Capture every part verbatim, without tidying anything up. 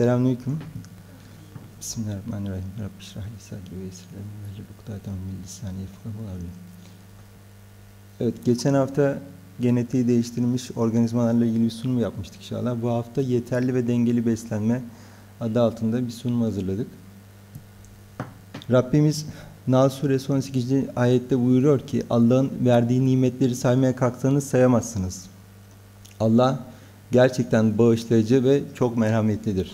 Selamünaleyküm. Bismillahirrahmanirrahim. Rabbi şrah li sadri ve yessir li emri vehlul ukdeten min lisani yefkahu kavli. Evet, geçen hafta genetiği değiştirilmiş organizmalarla ilgili bir sunum yapmıştık inşallah. Bu hafta yeterli ve dengeli beslenme adı altında bir sunum hazırladık. Rabbimiz Nahl Suresi on sekizinci ayette buyuruyor ki Allah'ın verdiği nimetleri saymaya kalksanız sayamazsınız. Allah gerçekten bağışlayıcı ve çok merhametlidir.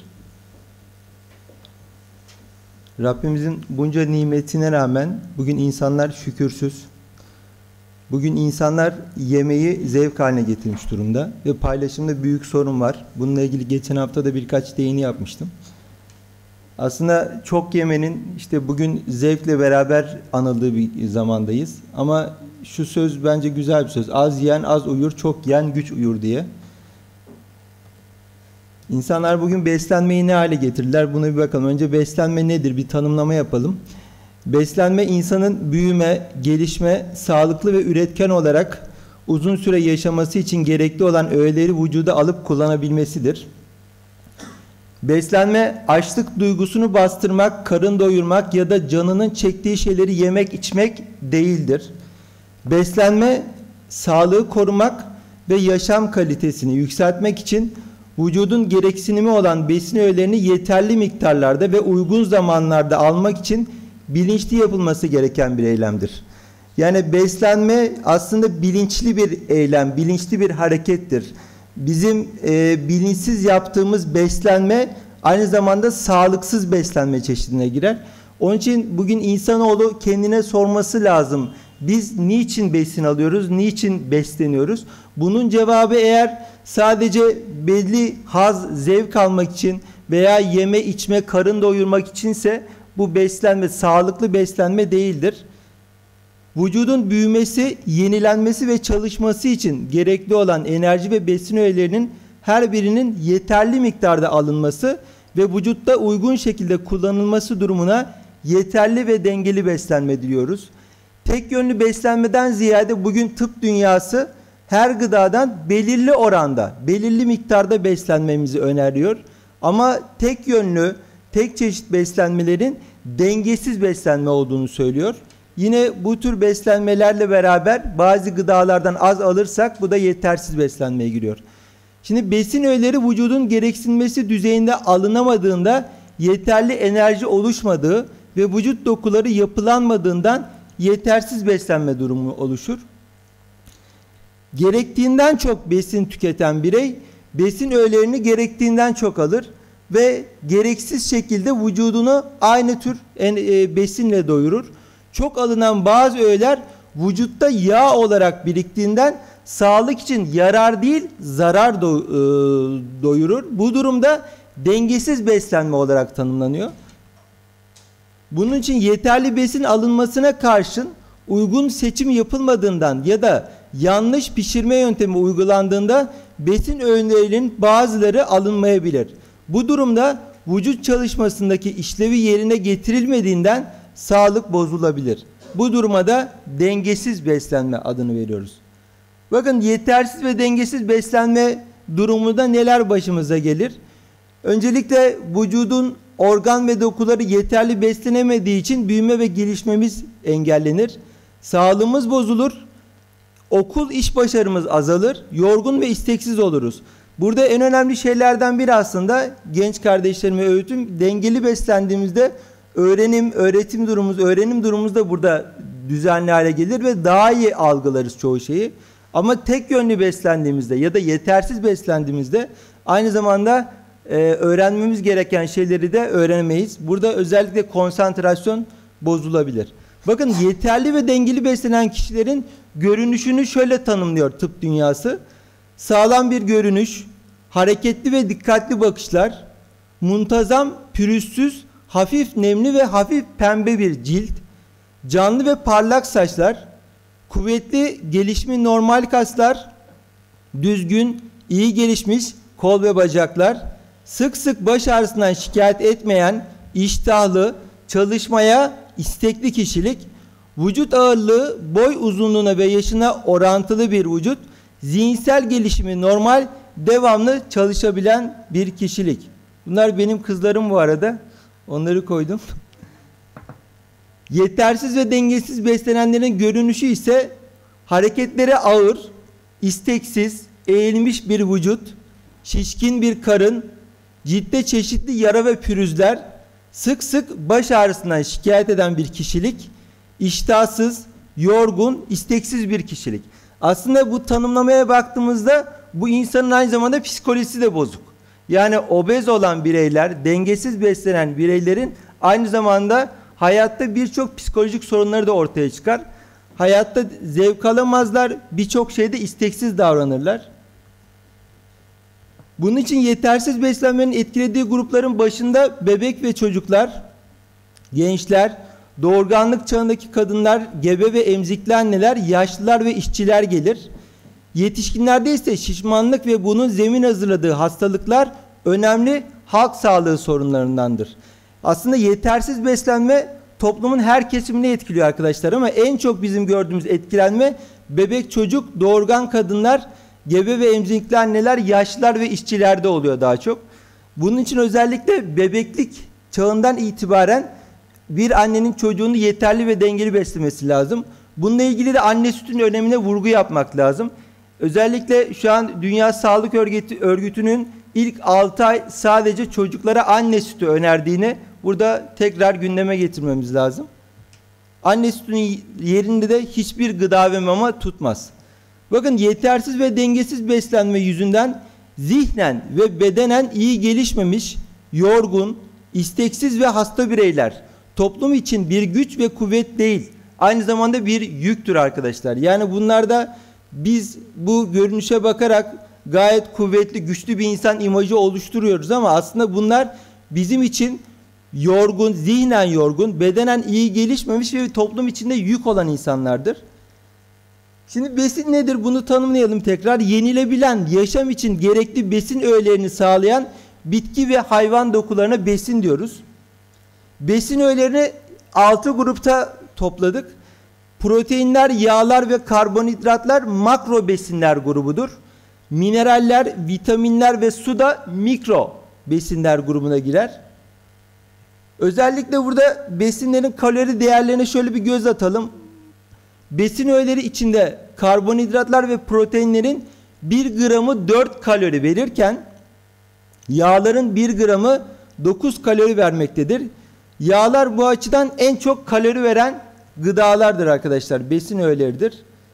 Rabbimizin bunca nimetine rağmen bugün insanlar şükürsüz. Bugün insanlar yemeği zevk haline getirmiş durumda ve paylaşımda büyük sorun var. Bununla ilgili geçen hafta da birkaç değini yapmıştım. Aslında çok yemenin işte bugün zevkle beraber anıldığı bir zamandayız. Ama şu söz bence güzel bir söz. Az yiyen az uyur, çok yiyen güç uyur diye. İnsanlar bugün beslenmeyi ne hale getirdiler? Buna bir bakalım. Önce beslenme nedir? Bir tanımlama yapalım. Beslenme insanın büyüme, gelişme, sağlıklı ve üretken olarak uzun süre yaşaması için gerekli olan öğeleri vücuda alıp kullanabilmesidir. Beslenme açlık duygusunu bastırmak, karın doyurmak ya da canının çektiği şeyleri yemek, içmek değildir. Beslenme sağlığı korumak ve yaşam kalitesini yükseltmek için vücudun gereksinimi olan besin öğelerini yeterli miktarlarda ve uygun zamanlarda almak için bilinçli yapılması gereken bir eylemdir. Yani beslenme aslında bilinçli bir eylem, bilinçli bir harekettir. Bizim e, bilinçsiz yaptığımız beslenme aynı zamanda sağlıksız beslenme çeşidine girer. Onun için bugün insanoğlu kendine sorması lazım. Biz niçin besin alıyoruz, niçin besleniyoruz? Bunun cevabı eğer sadece belli haz, zevk almak için veya yeme, içme, karın doyurmak içinse bu beslenme, sağlıklı beslenme değildir. Vücudun büyümesi, yenilenmesi ve çalışması için gerekli olan enerji ve besin öğelerinin her birinin yeterli miktarda alınması ve vücutta uygun şekilde kullanılması durumuna yeterli ve dengeli beslenme diyoruz. Tek yönlü beslenmeden ziyade bugün tıp dünyası her gıdadan belirli oranda, belirli miktarda beslenmemizi öneriyor. Ama tek yönlü, tek çeşit beslenmelerin dengesiz beslenme olduğunu söylüyor. Yine bu tür beslenmelerle beraber bazı gıdalardan az alırsak bu da yetersiz beslenmeye giriyor. Şimdi besin öğeleri vücudun gereksinmesi düzeyinde alınamadığında yeterli enerji oluşmadığı ve vücut dokuları yapılanmadığından yetersiz beslenme durumu oluşur. Gerektiğinden çok besin tüketen birey besin öğelerini gerektiğinden çok alır ve gereksiz şekilde vücudunu aynı tür besinle doyurur. Çok alınan bazı öğeler vücutta yağ olarak biriktiğinden sağlık için yarar değil zarar do doyurur. Bu durumda dengesiz beslenme olarak tanımlanıyor. Bunun için yeterli besin alınmasına karşın uygun seçim yapılmadığından ya da yanlış pişirme yöntemi uygulandığında besin öğelerinin bazıları alınmayabilir. Bu durumda vücut çalışmasındaki işlevi yerine getirilmediğinden sağlık bozulabilir. Bu duruma da dengesiz beslenme adını veriyoruz. Bakın yetersiz ve dengesiz beslenme durumunda neler başımıza gelir? Öncelikle vücudun organ ve dokuları yeterli beslenemediği için büyüme ve gelişmemiz engellenir. Sağlığımız bozulur. Okul iş başarımız azalır. Yorgun ve isteksiz oluruz. Burada en önemli şeylerden biri aslında genç kardeşlerime öğütüm, dengeli beslendiğimizde öğrenim, öğretim durumumuz, öğrenim durumumuz da burada düzenli hale gelir ve daha iyi algılarız çoğu şeyi. Ama tek yönlü beslendiğimizde ya da yetersiz beslendiğimizde aynı zamanda e, öğrenmemiz gereken şeyleri de öğrenemeyiz. Burada özellikle konsantrasyon bozulabilir. Bakın yeterli ve dengeli beslenen kişilerin görünüşünü şöyle tanımlıyor tıp dünyası. Sağlam bir görünüş, hareketli ve dikkatli bakışlar, muntazam, pürüzsüz, hafif nemli ve hafif pembe bir cilt, canlı ve parlak saçlar, kuvvetli gelişmiş normal kaslar, düzgün, iyi gelişmiş kol ve bacaklar, sık sık baş ağrısından şikayet etmeyen, iştahlı, çalışmaya istekli kişilik, vücut ağırlığı boy uzunluğuna ve yaşına orantılı bir vücut, zihinsel gelişimi normal, devamlı çalışabilen bir kişilik. Bunlar benim kızlarım bu arada. Onları koydum. Yetersiz ve dengesiz beslenenlerin görünüşü ise hareketleri ağır, isteksiz, eğilmiş bir vücut, şişkin bir karın, ciltte çeşitli yara ve pürüzler, sık sık baş ağrısından şikayet eden bir kişilik, iştahsız, yorgun, isteksiz bir kişilik. Aslında bu tanımlamaya baktığımızda bu insanın aynı zamanda psikolojisi de bozuk. Yani obez olan bireyler, dengesiz beslenen bireylerin aynı zamanda hayatta birçok psikolojik sorunları da ortaya çıkar. Hayatta zevk alamazlar, birçok şeyde isteksiz davranırlar. Bunun için yetersiz beslenmenin etkilediği grupların başında bebek ve çocuklar, gençler, doğurganlık çağındaki kadınlar, gebe ve emzikli anneler, yaşlılar ve işçiler gelir. Yetişkinlerde ise şişmanlık ve bunun zemin hazırladığı hastalıklar önemli halk sağlığı sorunlarındandır. Aslında yetersiz beslenme toplumun her kesimini etkiliyor arkadaşlar ama en çok bizim gördüğümüz etkilenme bebek, çocuk, doğurgan kadınlar, gebe ve emzikli anneler, yaşlılar ve işçilerde oluyor daha çok. Bunun için özellikle bebeklik çağından itibaren bir annenin çocuğunu yeterli ve dengeli beslemesi lazım. Bununla ilgili de anne sütünün önemine vurgu yapmak lazım. Özellikle şu an Dünya Sağlık Örgütü'nün ilk altı ay sadece çocuklara anne sütü önerdiğini burada tekrar gündeme getirmemiz lazım. Anne sütünün yerinde de hiçbir gıda ve mama tutmaz. Bakın, yetersiz ve dengesiz beslenme yüzünden zihnen ve bedenen iyi gelişmemiş, yorgun, isteksiz ve hasta bireyler toplum için bir güç ve kuvvet değil, aynı zamanda bir yüktür arkadaşlar. Yani bunlarda biz bu görünüşe bakarak gayet kuvvetli, güçlü bir insan imajı oluşturuyoruz ama aslında bunlar bizim için yorgun, zihnen yorgun, bedenen iyi gelişmemiş ve toplum içinde yük olan insanlardır. Şimdi besin nedir? Bunu tanımlayalım tekrar. Yenilebilen, yaşam için gerekli besin öğelerini sağlayan bitki ve hayvan dokularına besin diyoruz. Besin öğelerini altı grupta topladık. Proteinler, yağlar ve karbonhidratlar makro besinler grubudur. Mineraller, vitaminler ve su da mikro besinler grubuna girer. Özellikle burada besinlerin kalori değerlerine şöyle bir göz atalım. Besin öğeleri içinde karbonhidratlar ve proteinlerin bir gramı dört kalori verirken yağların bir gramı dokuz kalori vermektedir. Yağlar bu açıdan en çok kalori veren gıdalardır arkadaşlar. Besin öğeleridir.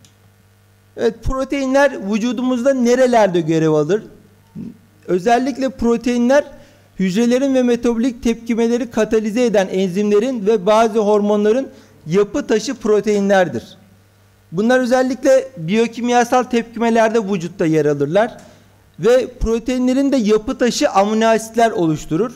Evet, proteinler vücudumuzda nerelerde görev alır? Özellikle proteinler hücrelerin ve metabolik tepkimeleri katalize eden enzimlerin ve bazı hormonların yapı taşı proteinlerdir. Bunlar özellikle biyokimyasal tepkimelerde vücutta yer alırlar ve proteinlerin de yapı taşı amino asitler oluşturur.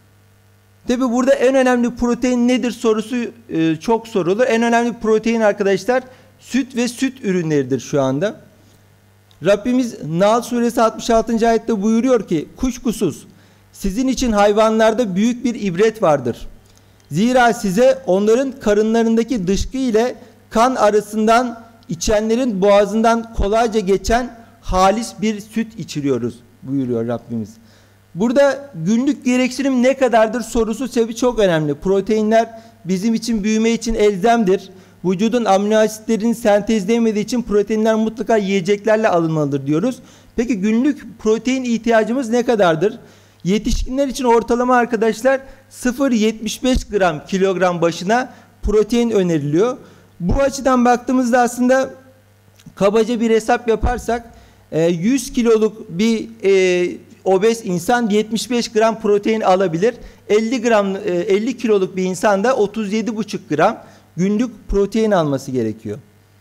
Tabi burada en önemli protein nedir sorusu e, çok sorulur. En önemli protein arkadaşlar süt ve süt ürünleridir şu anda. Rabbimiz Nahl suresi altmış altıncı ayette buyuruyor ki, kuşkusuz sizin için hayvanlarda büyük bir ibret vardır. Zira size onların karınlarındaki dışkı ile kan arasından içenlerin boğazından kolayca geçen halis bir süt içiriyoruz buyuruyor Rabbimiz. Burada günlük gereksinim ne kadardır sorusu sebebi çok önemli. Proteinler bizim için büyüme için elzemdir. Vücudun amino asitlerini sentezleyemediği için proteinler mutlaka yiyeceklerle alınmalıdır diyoruz. Peki günlük protein ihtiyacımız ne kadardır? Yetişkinler için ortalama arkadaşlar sıfır virgül yetmiş beş gram kilogram başına protein öneriliyor. Bu açıdan baktığımızda aslında kabaca bir hesap yaparsak yüz kiloluk bir e, obez insan yetmiş beş gram protein alabilir. elli gram elli kiloluk bir insan da otuz yedi buçuk gram günlük protein alması gerekiyor.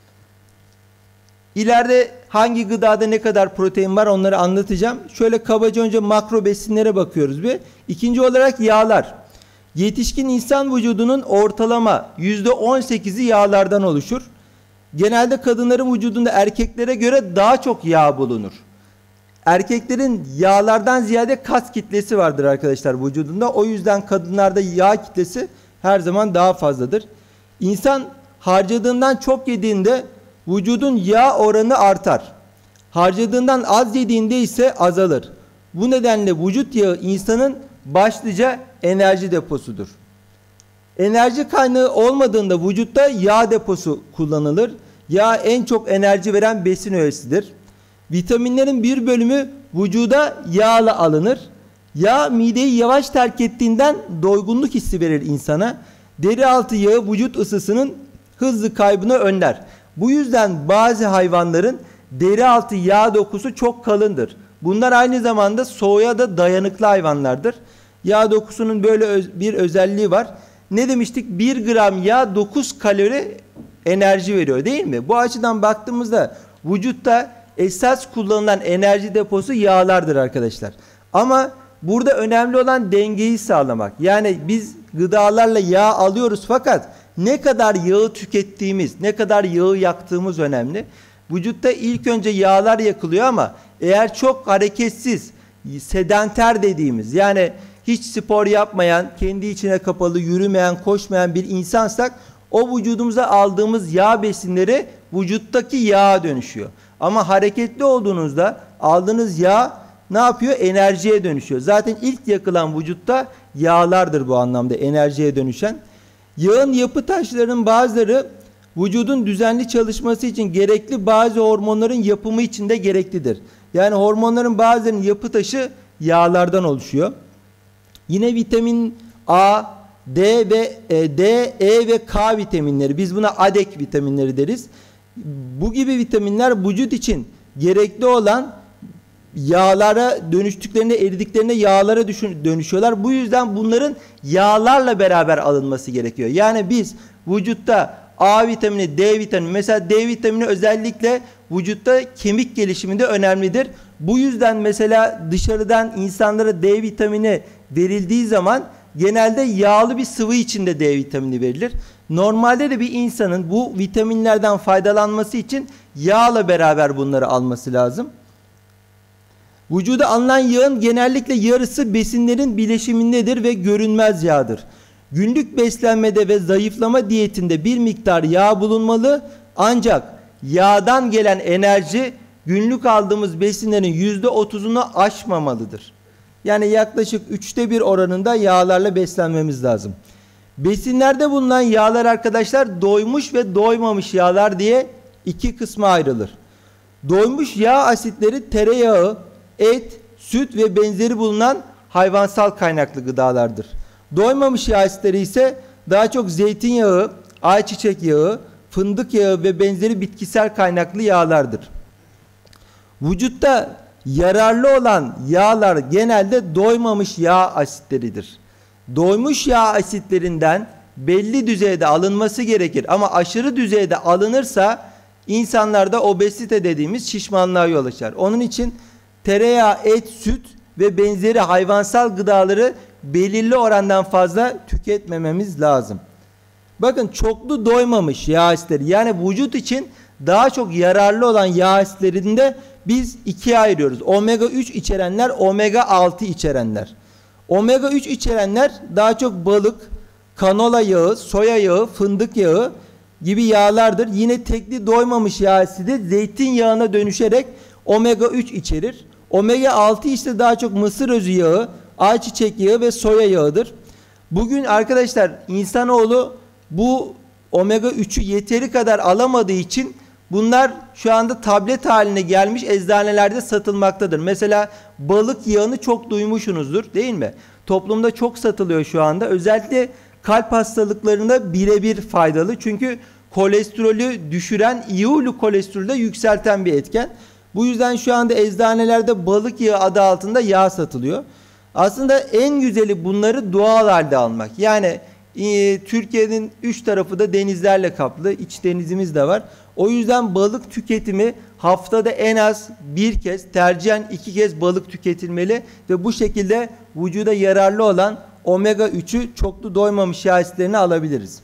İleride hangi gıdada ne kadar protein var onları anlatacağım. Şöyle kabaca önce makro besinlere bakıyoruz bir. İkinci olarak yağlar. Yetişkin insan vücudunun ortalama yüzde on sekizi yağlardan oluşur. Genelde kadınların vücudunda erkeklere göre daha çok yağ bulunur. Erkeklerin yağlardan ziyade kas kitlesi vardır arkadaşlar vücudunda. O yüzden kadınlarda yağ kitlesi her zaman daha fazladır. İnsan harcadığından çok yediğinde vücudun yağ oranı artar. Harcadığından az yediğinde ise azalır. Bu nedenle vücut yağı insanın başlıca enerji deposudur. Enerji kaynağı olmadığında vücutta yağ deposu kullanılır. Yağ en çok enerji veren besin öğesidir. Vitaminlerin bir bölümü vücuda yağla alınır. Yağ mideyi yavaş terk ettiğinden doygunluk hissi verir insana. Deri altı yağı vücut ısısının hızlı kaybını önler. Bu yüzden bazı hayvanların deri altı yağ dokusu çok kalındır. Bunlar aynı zamanda soğuğa da dayanıklı hayvanlardır. Yağ dokusunun böyle öz- bir özelliği var. Ne demiştik? bir gram yağ dokuz kalori enerji veriyor değil mi? Bu açıdan baktığımızda vücutta esas kullanılan enerji deposu yağlardır arkadaşlar. Ama burada önemli olan dengeyi sağlamak. Yani biz gıdalarla yağ alıyoruz fakat ne kadar yağı tükettiğimiz, ne kadar yağı yaktığımız önemli. Vücutta ilk önce yağlar yakılıyor ama eğer çok hareketsiz, sedanter dediğimiz yani hiç spor yapmayan, kendi içine kapalı, yürümeyen, koşmayan bir insansak o vücudumuza aldığımız yağ besinleri vücuttaki yağa dönüşüyor. Ama hareketli olduğunuzda aldığınız yağ ne yapıyor? Enerjiye dönüşüyor. Zaten ilk yakılan vücutta yağlardır bu anlamda enerjiye dönüşen. Yağın yapı taşlarının bazıları vücudun düzenli çalışması için gerekli bazı hormonların yapımı için de gereklidir. Yani hormonların bazılarının yapı taşı yağlardan oluşuyor. Yine vitamin A, D ve e, D, E ve K vitaminleri, biz buna adek vitaminleri deriz. Bu gibi vitaminler vücut için gerekli olan yağlara dönüştüklerinde, eridiklerinde yağlara dönüşüyorlar. Bu yüzden bunların yağlarla beraber alınması gerekiyor. Yani biz vücutta A vitamini, D vitamini, mesela D vitamini özellikle vücutta kemik gelişiminde önemlidir. Bu yüzden mesela dışarıdan insanlara D vitamini verildiği zaman genelde yağlı bir sıvı içinde D vitamini verilir. Normalde de bir insanın bu vitaminlerden faydalanması için yağla beraber bunları alması lazım. Vücuda alınan yağın genellikle yarısı besinlerin bileşimindedir ve görünmez yağdır. Günlük beslenmede ve zayıflama diyetinde bir miktar yağ bulunmalı ancak yağdan gelen enerji günlük aldığımız besinlerin yüzde otuzunu aşmamalıdır. Yani yaklaşık üçte bir oranında yağlarla beslenmemiz lazım. Besinlerde bulunan yağlar arkadaşlar doymuş ve doymamış yağlar diye iki kısma ayrılır. Doymuş yağ asitleri tereyağı, et, süt ve benzeri bulunan hayvansal kaynaklı gıdalardır. Doymamış yağ asitleri ise daha çok zeytinyağı, ayçiçek yağı, fındık yağı ve benzeri bitkisel kaynaklı yağlardır. Vücutta yararlı olan yağlar genelde doymamış yağ asitleridir. Doymuş yağ asitlerinden belli düzeyde alınması gerekir ama aşırı düzeyde alınırsa insanlarda obezite dediğimiz şişmanlığa yol açar. Onun için tereyağı, et, süt ve benzeri hayvansal gıdaları belirli orandan fazla tüketmememiz lazım. Bakın çoklu doymamış yağ asitleri yani vücut için daha çok yararlı olan yağ asitlerinde biz ikiye ayırıyoruz. Omega üç içerenler, omega altı içerenler. Omega üç içerenler daha çok balık, kanola yağı, soya yağı, fındık yağı gibi yağlardır. Yine tekli doymamış yağ asidi zeytinyağına dönüşerek omega üç içerir. Omega altı ise daha çok mısır özü yağı, ayçiçek yağı ve soya yağıdır. Bugün arkadaşlar insanoğlu bu omega üçü yeteri kadar alamadığı için bunlar şu anda tablet haline gelmiş eczanelerde satılmaktadır. Mesela balık yağını çok duymuşsunuzdur değil mi? Toplumda çok satılıyor şu anda. Özellikle kalp hastalıklarında birebir faydalı. Çünkü kolesterolü düşüren, iyi huylu kolesterolü de yükselten bir etken. Bu yüzden şu anda eczanelerde balık yağı adı altında yağ satılıyor. Aslında en güzeli bunları doğal halde almak. Yani e, Türkiye'nin üç tarafı da denizlerle kaplı. İç denizimiz de var. O yüzden balık tüketimi haftada en az bir kez, tercihen iki kez balık tüketilmeli ve bu şekilde vücuda yararlı olan omega üçü çoklu doymamış yağ asitlerini alabiliriz.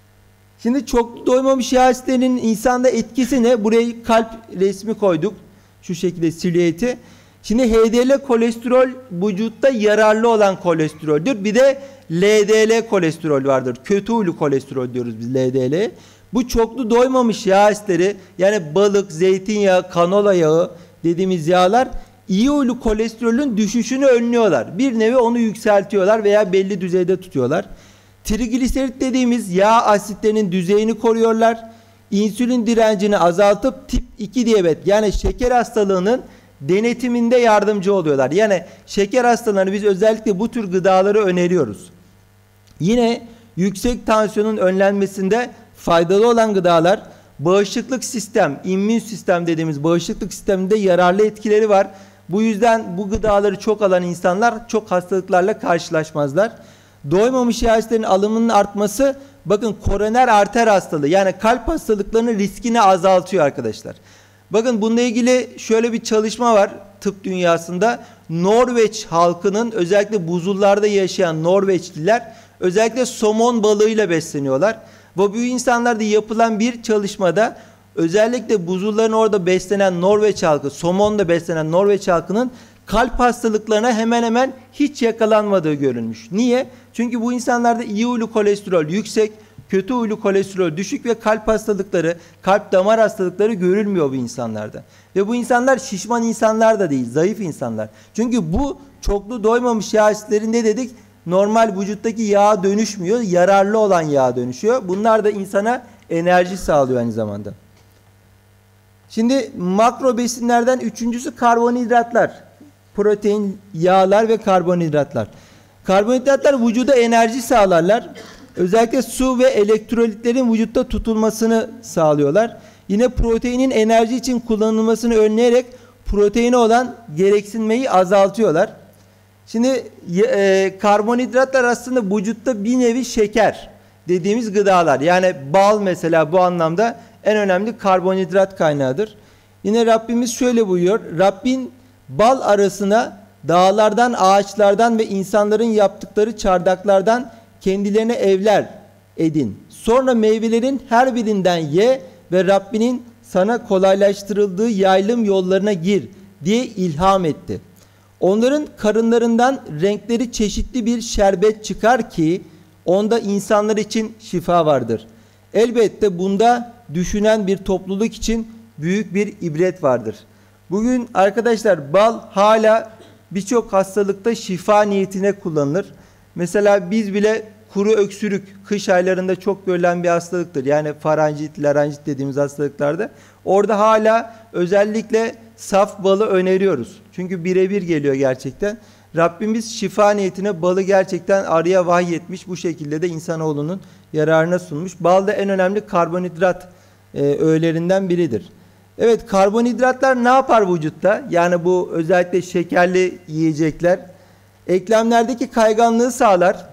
Şimdi çoklu doymamış yağ asitlerinin insanda etkisi ne? Buraya kalp resmi koyduk. Şu şekilde silüeti. Şimdi H D L kolesterol vücutta yararlı olan kolesteroldür. Bir de L D L kolesterol vardır. Kötü huylu kolesterol diyoruz biz L D L'ye. Bu çoklu doymamış yağ asitleri yani balık, zeytinyağı, kanola yağı dediğimiz yağlar iyi huylu kolesterolün düşüşünü önlüyorlar. Bir nevi onu yükseltiyorlar veya belli düzeyde tutuyorlar. Trigliserit dediğimiz yağ asitlerinin düzeyini koruyorlar. İnsülin direncini azaltıp tip iki diyabet yani şeker hastalığının denetiminde yardımcı oluyorlar. Yani şeker hastalarına biz özellikle bu tür gıdaları öneriyoruz. Yine yüksek tansiyonun önlenmesinde faydalı olan gıdalar, bağışıklık sistem, immün sistem dediğimiz bağışıklık sisteminde yararlı etkileri var. Bu yüzden bu gıdaları çok alan insanlar çok hastalıklarla karşılaşmazlar. Doymamış yağ asitlerinin alımının artması, bakın koroner arter hastalığı yani kalp hastalıklarının riskini azaltıyor arkadaşlar. Bakın bununla ilgili şöyle bir çalışma var tıp dünyasında. Norveç halkının, özellikle buzullarda yaşayan Norveçliler özellikle somon balığıyla besleniyorlar. Ve bu insanlarda yapılan bir çalışmada özellikle buzulların orada beslenen Norveç halkı, somonla beslenen Norveç halkının kalp hastalıklarına hemen hemen hiç yakalanmadığı görülmüş. Niye? Çünkü bu insanlarda iyi huylu kolesterol yüksek, kötü huylu kolesterol düşük ve kalp hastalıkları, kalp damar hastalıkları görülmüyor bu insanlarda. Ve bu insanlar şişman insanlar da değil, zayıf insanlar. Çünkü bu çoklu doymamış yağ asitleri ne dedik? Normal vücuttaki yağa dönüşmüyor, yararlı olan yağa dönüşüyor. Bunlar da insana enerji sağlıyor aynı zamanda. Şimdi makro besinlerden üçüncüsü karbonhidratlar. Protein, yağlar ve karbonhidratlar. Karbonhidratlar vücuda enerji sağlarlar. Özellikle su ve elektrolitlerin vücutta tutulmasını sağlıyorlar. Yine proteinin enerji için kullanılmasını önleyerek proteine olan gereksinmeyi azaltıyorlar. Şimdi e, karbonhidratlar aslında vücutta bir nevi şeker dediğimiz gıdalar. Yani bal mesela bu anlamda en önemli karbonhidrat kaynağıdır. Yine Rabbimiz şöyle buyuruyor. Rabbin bal arasına dağlardan, ağaçlardan ve insanların yaptıkları çardaklardan kendilerine evler edin. Sonra meyvelerin her birinden ye ve Rabbinin sana kolaylaştırıldığı yaylım yollarına gir diye ilham etti. Onların karınlarından renkleri çeşitli bir şerbet çıkar ki onda insanlar için şifa vardır. Elbette bunda düşünen bir topluluk için büyük bir ibret vardır. Bugün arkadaşlar bal hala birçok hastalıkta şifa niyetine kullanılır. Mesela biz bile kuru öksürük kış aylarında çok görülen bir hastalıktır. Yani faranjit, laranjit dediğimiz hastalıklarda. Orada hala özellikle saf balı öneriyoruz. Çünkü birebir geliyor gerçekten. Rabbimiz şifa niyetine balı gerçekten arıya vahyetmiş. Bu şekilde de insanoğlunun yararına sunmuş. Bal da en önemli karbonhidrat e, öğelerinden biridir. Evet, karbonhidratlar ne yapar vücutta? Yani bu özellikle şekerli yiyecekler. Eklemlerdeki kayganlığı sağlar.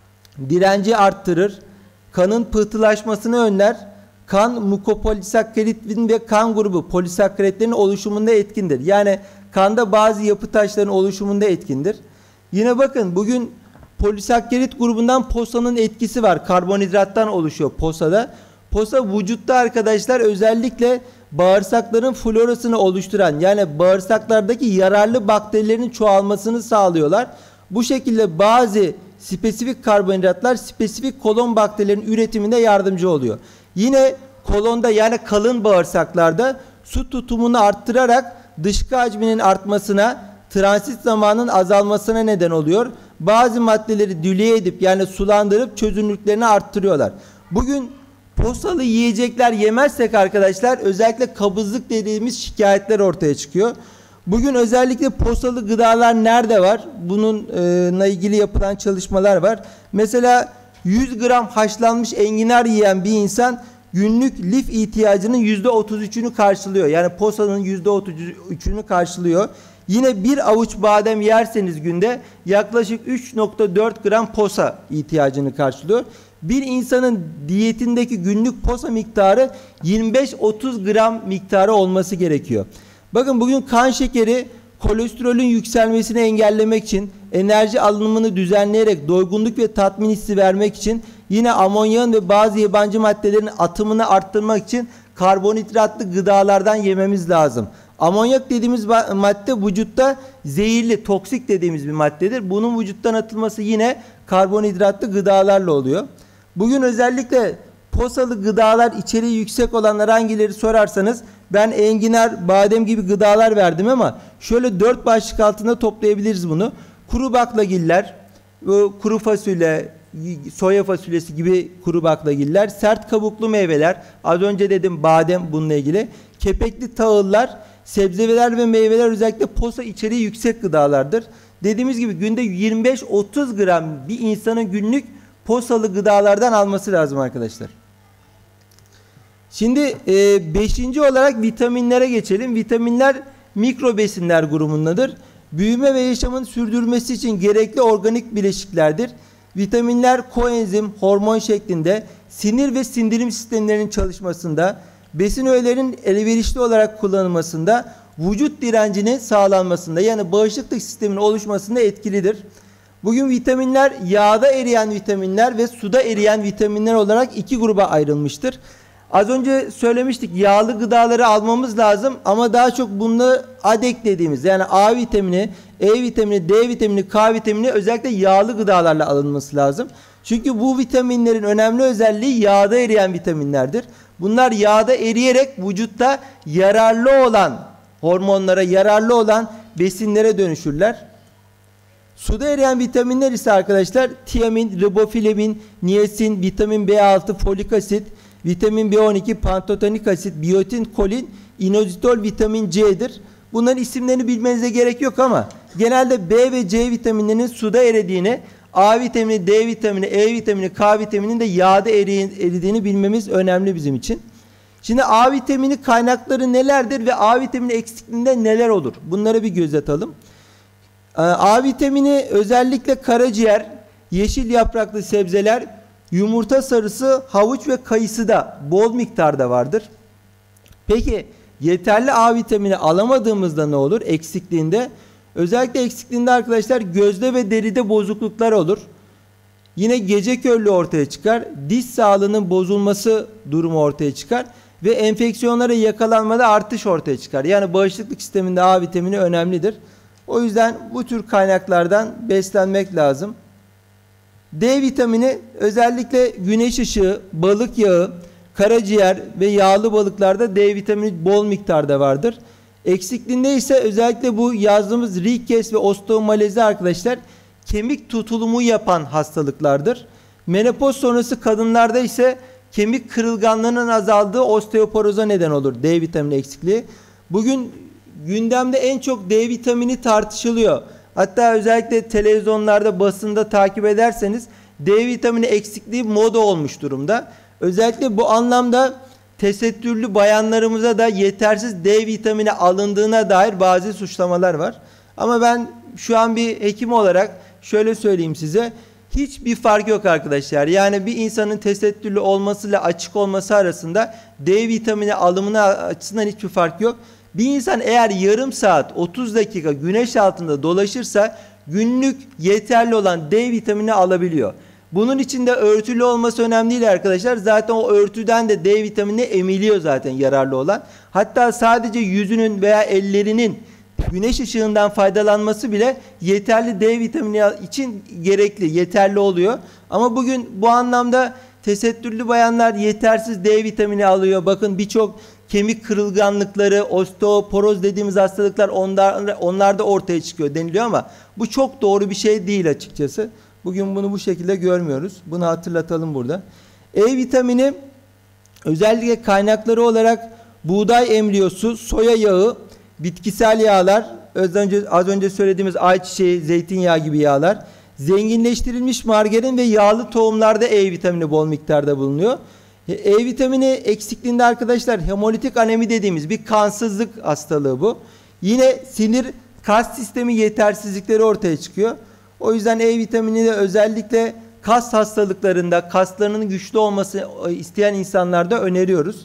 Direnci arttırır. Kanın pıhtılaşmasını önler. Kan mukopolisakkaridin ve kan grubu polisakkaritlerin oluşumunda etkindir. Yani kanda bazı yapı taşlarının oluşumunda etkindir. Yine bakın bugün polisakkarit grubundan posanın etkisi var. Karbonhidrattan oluşuyor posada. Posa vücutta arkadaşlar özellikle bağırsakların florasını oluşturan, yani bağırsaklardaki yararlı bakterilerin çoğalmasını sağlıyorlar. Bu şekilde bazı spesifik karbonhidratlar spesifik kolon bakterilerinin üretiminde yardımcı oluyor. Yine kolonda yani kalın bağırsaklarda su tutumunu arttırarak dışkı hacminin artmasına, transit zamanının azalmasına neden oluyor. Bazı maddeleri dülye edip yani sulandırıp çözünürlüklerini arttırıyorlar. Bugün posalı yiyecekler yemezsek arkadaşlar özellikle kabızlık dediğimiz şikayetler ortaya çıkıyor. Bugün özellikle posalı gıdalar nerede var? Bununla ilgili yapılan çalışmalar var. Mesela yüz gram haşlanmış enginar yiyen bir insan günlük lif ihtiyacının yüzde otuz üçünü karşılıyor. Yani posanın yüzde otuz üçünü karşılıyor. Yine bir avuç badem yerseniz günde yaklaşık üç nokta dört gram posa ihtiyacını karşılıyor. Bir insanın diyetindeki günlük posa miktarı yirmi beş otuz gram miktarı olması gerekiyor. Bakın bugün kan şekeri kolesterolün yükselmesini engellemek için, enerji alınımını düzenleyerek doygunluk ve tatmin hissi vermek için, yine amonyağın ve bazı yabancı maddelerin atımını arttırmak için karbonhidratlı gıdalardan yememiz lazım. Amonyak dediğimiz madde vücutta zehirli, toksik dediğimiz bir maddedir. Bunun vücuttan atılması yine karbonhidratlı gıdalarla oluyor. Bugün özellikle Posalı gıdalar içeriği yüksek olanlar hangileri sorarsanız ben enginar, badem gibi gıdalar verdim ama şöyle dört başlık altında toplayabiliriz bunu. Kuru baklagiller, kuru fasulye, soya fasulyesi gibi kuru baklagiller, sert kabuklu meyveler, az önce dedim badem bununla ilgili, kepekli tahıllar, sebzeler ve meyveler özellikle posa içeriği yüksek gıdalardır. Dediğimiz gibi günde yirmi beş otuz gram bir insanın günlük posalı gıdalardan alması lazım arkadaşlar. Şimdi e, beşinci olarak vitaminlere geçelim. Vitaminler mikro besinler grubundadır. Büyüme ve yaşamın sürdürmesi için gerekli organik bileşiklerdir. Vitaminler koenzim, hormon şeklinde sinir ve sindirim sistemlerinin çalışmasında, besin öğelerinin elverişli olarak kullanılmasında, vücut direncinin sağlanmasında yani bağışıklık sisteminin oluşmasında etkilidir. Bugün vitaminler yağda eriyen vitaminler ve suda eriyen vitaminler olarak iki gruba ayrılmıştır. Az önce söylemiştik, yağlı gıdaları almamız lazım ama daha çok bunu adek dediğimiz yani A vitamini, E vitamini, D vitamini, K vitamini özellikle yağlı gıdalarla alınması lazım. Çünkü bu vitaminlerin önemli özelliği yağda eriyen vitaminlerdir. Bunlar yağda eriyerek vücutta yararlı olan hormonlara, yararlı olan besinlere dönüşürler. Suda eriyen vitaminler ise arkadaşlar tiamin, riboflavin, niasin, vitamin B altı, folik asit, vitamin B on iki, pantotenonik asit, biyotin, kolin, inositol, vitamin C'dir. Bunların isimlerini bilmenize gerek yok ama genelde B ve C vitaminlerinin suda eridiğini, A vitamini, D vitamini, E vitamini, K vitamininin de yağda eridiğini bilmemiz önemli bizim için. Şimdi A vitamini kaynakları nelerdir ve A vitamini eksikliğinde neler olur? Bunları bir göz atalım. A vitamini özellikle karaciğer, yeşil yapraklı sebzeler, yumurta sarısı, havuç ve kayısıda bol miktarda vardır. Peki yeterli A vitamini alamadığımızda ne olur? Eksikliğinde. Özellikle eksikliğinde arkadaşlar gözde ve deride bozukluklar olur. Yine gece körlüğü ortaya çıkar. Diş sağlığının bozulması durumu ortaya çıkar. Ve enfeksiyonlara yakalanmada artış ortaya çıkar. Yani bağışıklık sisteminde A vitamini önemlidir. O yüzden bu tür kaynaklardan beslenmek lazım. D vitamini özellikle güneş ışığı, balık yağı, karaciğer ve yağlı balıklarda D vitamini bol miktarda vardır. Eksikliğinde ise özellikle bu yazdığımız Rickets ve osteomalezi arkadaşlar kemik tutulumu yapan hastalıklardır. Menopoz sonrası kadınlarda ise kemik kırılganlığının azaldığı osteoporoza neden olur D vitamini eksikliği. Bugün gündemde en çok D vitamini tartışılıyor. Hatta özellikle televizyonlarda, basında takip ederseniz D vitamini eksikliği moda olmuş durumda. Özellikle bu anlamda tesettürlü bayanlarımıza da yetersiz D vitamini alındığına dair bazı suçlamalar var. Ama ben şu an bir hekim olarak şöyle söyleyeyim size. Hiçbir fark yok arkadaşlar. Yani bir insanın tesettürlü olmasıyla açık olması arasında D vitamini alımına açısından hiçbir fark yok. Bir insan eğer yarım saat otuz dakika güneş altında dolaşırsa günlük yeterli olan D vitamini alabiliyor. Bunun için de örtülü olması önemli değil arkadaşlar. Zaten o örtüden de D vitamini emiliyor zaten yararlı olan. Hatta sadece yüzünün veya ellerinin güneş ışığından faydalanması bile yeterli D vitamini için gerekli, yeterli oluyor. Ama bugün bu anlamda tesettürlü bayanlar yetersiz D vitamini alıyor. Bakın birçok kemik kırılganlıkları, osteoporoz dediğimiz hastalıklar onlar, onlarda ortaya çıkıyor deniliyor ama bu çok doğru bir şey değil açıkçası. Bugün bunu bu şekilde görmüyoruz. Bunu hatırlatalım burada. E vitamini özellikle kaynakları olarak buğday embriyosu, soya yağı, bitkisel yağlar, az önce, az önce söylediğimiz ayçiçeği, zeytinyağı gibi yağlar, zenginleştirilmiş margarin ve yağlı tohumlarda E vitamini bol miktarda bulunuyor. E vitamini eksikliğinde arkadaşlar hemolitik anemi dediğimiz bir kansızlık hastalığı bu. Yine sinir, kas sistemi yetersizlikleri ortaya çıkıyor. O yüzden E vitamini de özellikle kas hastalıklarında, kaslarının güçlü olması isteyen insanlarda öneriyoruz.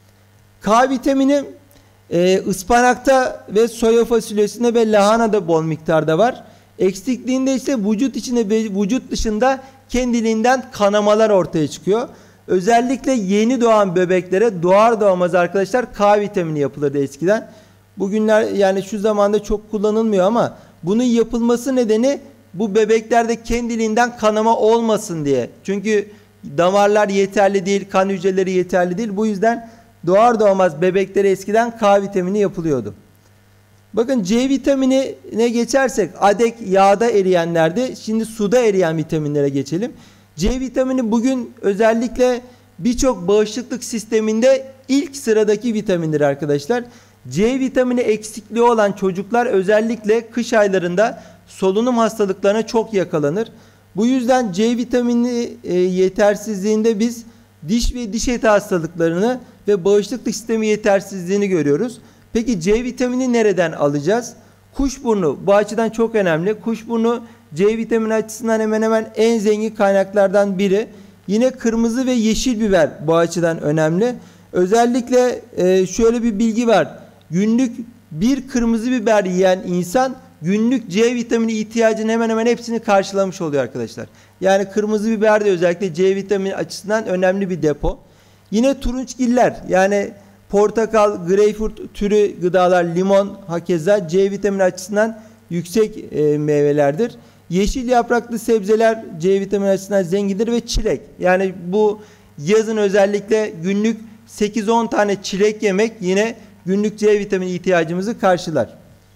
K vitamini e, ıspanakta ve soya fasulyesinde ve lahanada bol miktarda var. Eksikliğinde ise vücut içinde ve vücut dışında kendiliğinden kanamalar ortaya çıkıyor. Özellikle yeni doğan bebeklere doğar doğmaz arkadaşlar K vitamini yapılırdı eskiden. Bugünler yani şu zamanda çok kullanılmıyor ama bunun yapılması nedeni bu bebeklerde kendiliğinden kanama olmasın diye. Çünkü damarlar yeterli değil, kan hücreleri yeterli değil. Bu yüzden doğar doğmaz bebeklere eskiden K vitamini yapılıyordu. Bakın C vitaminine geçersek adek yağda eriyenlerde, şimdi suda eriyen vitaminlere geçelim. C vitamini bugün özellikle birçok bağışıklık sisteminde ilk sıradaki vitamindir arkadaşlar. C vitamini eksikliği olan çocuklar özellikle kış aylarında solunum hastalıklarına çok yakalanır. Bu yüzden C vitamini e, yetersizliğinde biz diş ve diş eti hastalıklarını ve bağışıklık sistemi yetersizliğini görüyoruz. Peki C vitamini nereden alacağız? Kuşburnu bu açıdan çok önemli. Kuşburnu C vitamini açısından hemen hemen en zengin kaynaklardan biri. Yine kırmızı ve yeşil biber bu açıdan önemli. Özellikle e, şöyle bir bilgi var. Günlük bir kırmızı biber yiyen insan günlük C vitamini ihtiyacının hemen hemen hepsini karşılamış oluyor arkadaşlar. Yani kırmızı biber de özellikle C vitamini açısından önemli bir depo. Yine turunçgiller, yani portakal, greyfurt türü gıdalar, limon hakeza C vitamini açısından yüksek e, meyvelerdir. Yeşil yapraklı sebzeler C vitamini açısından zengindir ve çilek. Yani bu yazın özellikle günlük sekiz on tane çilek yemek yine günlük C vitamini ihtiyacımızı karşılar.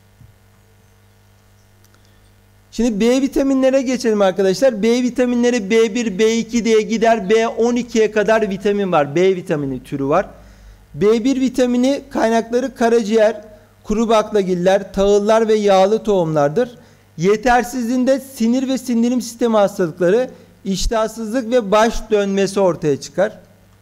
Şimdi B vitaminlere geçelim arkadaşlar. B vitaminleri B bir, B iki diye gider. B on ikiye kadar vitamin var. B vitamini türü var. B bir vitamini kaynakları karaciğer, kuru baklagiller, tahıllar ve yağlı tohumlardır. Yetersizliğinde sinir ve sindirim sistemi hastalıkları, iştahsızlık ve baş dönmesi ortaya çıkar.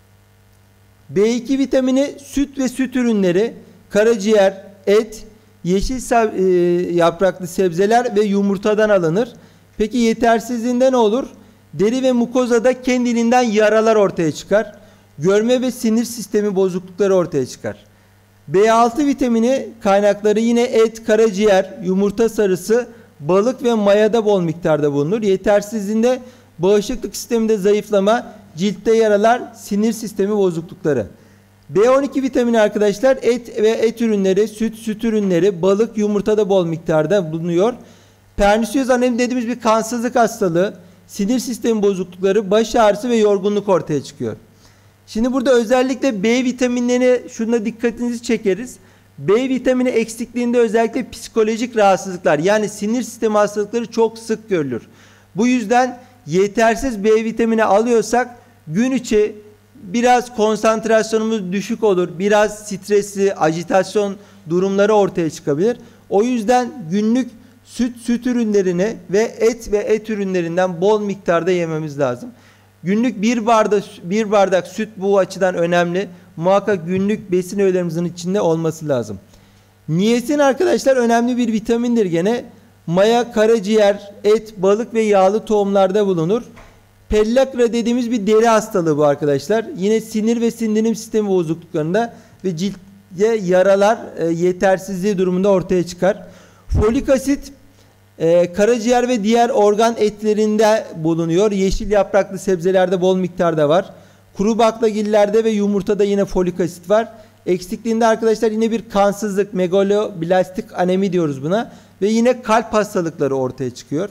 B iki vitamini süt ve süt ürünleri, karaciğer, et, yeşil e, yapraklı sebzeler ve yumurtadan alınır. Peki yetersizliğinde ne olur? Deri ve mukozada kendiliğinden yaralar ortaya çıkar. Görme ve sinir sistemi bozuklukları ortaya çıkar. B altı vitamini kaynakları yine et, karaciğer, yumurta sarısı, balık ve mayada bol miktarda bulunur. Yetersizliğinde bağışıklık sisteminde zayıflama, ciltte yaralar, sinir sistemi bozuklukları. B on iki vitamini arkadaşlar et ve et ürünleri, süt, süt ürünleri, balık, yumurtada bol miktarda bulunuyor. Pernisiyöz anemi dediğimiz bir kansızlık hastalığı, sinir sistemi bozuklukları, baş ağrısı ve yorgunluk ortaya çıkıyor. Şimdi burada özellikle B vitaminlerine şuna dikkatinizi çekeriz. B vitamini eksikliğinde özellikle psikolojik rahatsızlıklar, yani sinir sistemi hastalıkları çok sık görülür. Bu yüzden yetersiz B vitamini alıyorsak gün içi biraz konsantrasyonumuz düşük olur. Biraz stresli, ajitasyon durumları ortaya çıkabilir. O yüzden günlük süt, süt ürünlerini ve et ve et ürünlerinden bol miktarda yememiz lazım. Günlük bir bardak, bir bardak süt bu açıdan önemli. Muhakkak günlük besin öğelerimizin içinde olması lazım. Niyesin arkadaşlar önemli bir vitamindir gene. Maya, karaciğer, et, balık ve yağlı tohumlarda bulunur. Pellagra dediğimiz bir deri hastalığı bu arkadaşlar. Yine sinir ve sindirim sistemi bozukluklarında ve ciltte yaralar e, yetersizliği durumunda ortaya çıkar. Folik asit e, karaciğer ve diğer organ etlerinde bulunuyor. Yeşil yapraklı sebzelerde bol miktarda var. Kuru baklagillerde ve yumurtada yine folik asit var. Eksikliğinde arkadaşlar yine bir kansızlık, megaloblastik anemi diyoruz buna. Ve yine kalp hastalıkları ortaya çıkıyor.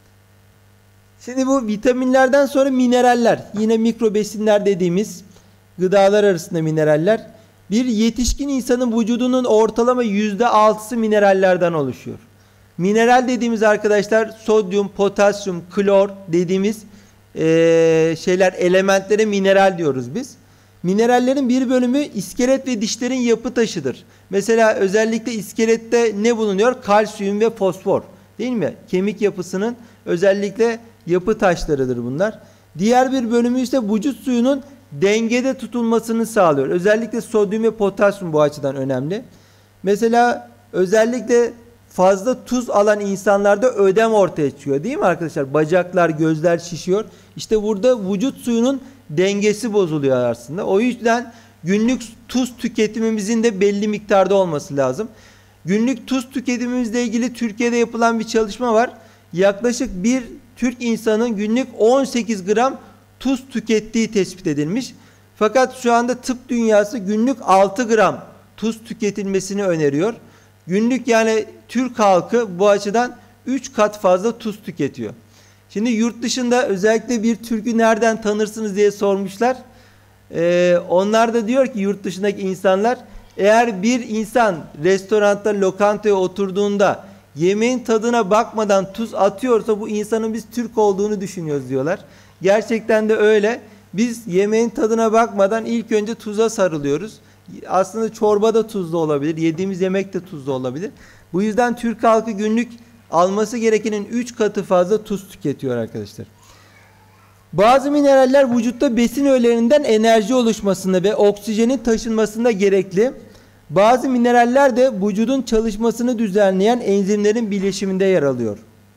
Şimdi bu vitaminlerden sonra mineraller. Yine mikro besinler dediğimiz gıdalar arasında mineraller. Bir yetişkin insanın vücudunun ortalama yüzde altısı minerallerden oluşuyor. Mineral dediğimiz arkadaşlar sodyum, potasyum, klor dediğimiz ee, şeyler, elementlere mineral diyoruz biz. Minerallerin bir bölümü iskelet ve dişlerin yapı taşıdır. Mesela özellikle iskelette ne bulunuyor? Kalsiyum ve fosfor. Değil mi? Kemik yapısının özellikle yapı taşlarıdır bunlar. Diğer bir bölümü ise vücut suyunun dengede tutulmasını sağlıyor. Özellikle sodyum ve potasyum bu açıdan önemli. Mesela özellikle fazla tuz alan insanlarda ödem ortaya çıkıyor. Değil mi arkadaşlar? Bacaklar, gözler şişiyor. İşte burada vücut suyunun dengesi bozuluyor aslında. O yüzden günlük tuz tüketimimizin de belli miktarda olması lazım. Günlük tuz tüketimimizle ilgili Türkiye'de yapılan bir çalışma var. Yaklaşık bir Türk insanın günlük on sekiz gram tuz tükettiği tespit edilmiş. Fakat şu anda tıp dünyası günlük altı gram tuz tüketilmesini öneriyor. Günlük yani Türk halkı bu açıdan üç kat fazla tuz tüketiyor. Şimdi yurt dışında özellikle bir Türk'ü nereden tanırsınız diye sormuşlar. Ee, onlar da diyor ki yurt dışındaki insanlar, eğer bir insan restoranda, lokantaya oturduğunda yemeğin tadına bakmadan tuz atıyorsa bu insanın biz Türk olduğunu düşünüyoruz diyorlar. Gerçekten de öyle. Biz yemeğin tadına bakmadan ilk önce tuza sarılıyoruz. Aslında çorba da tuzlu olabilir, yediğimiz yemek de tuzlu olabilir. Bu yüzden Türk halkı günlük alması gerekenin üç katı fazla tuz tüketiyor arkadaşlar. Bazı mineraller vücutta besin öğelerinden enerji oluşmasında ve oksijenin taşınmasında gerekli. Bazı mineraller de vücudun çalışmasını düzenleyen enzimlerin bileşiminde yer alıyor.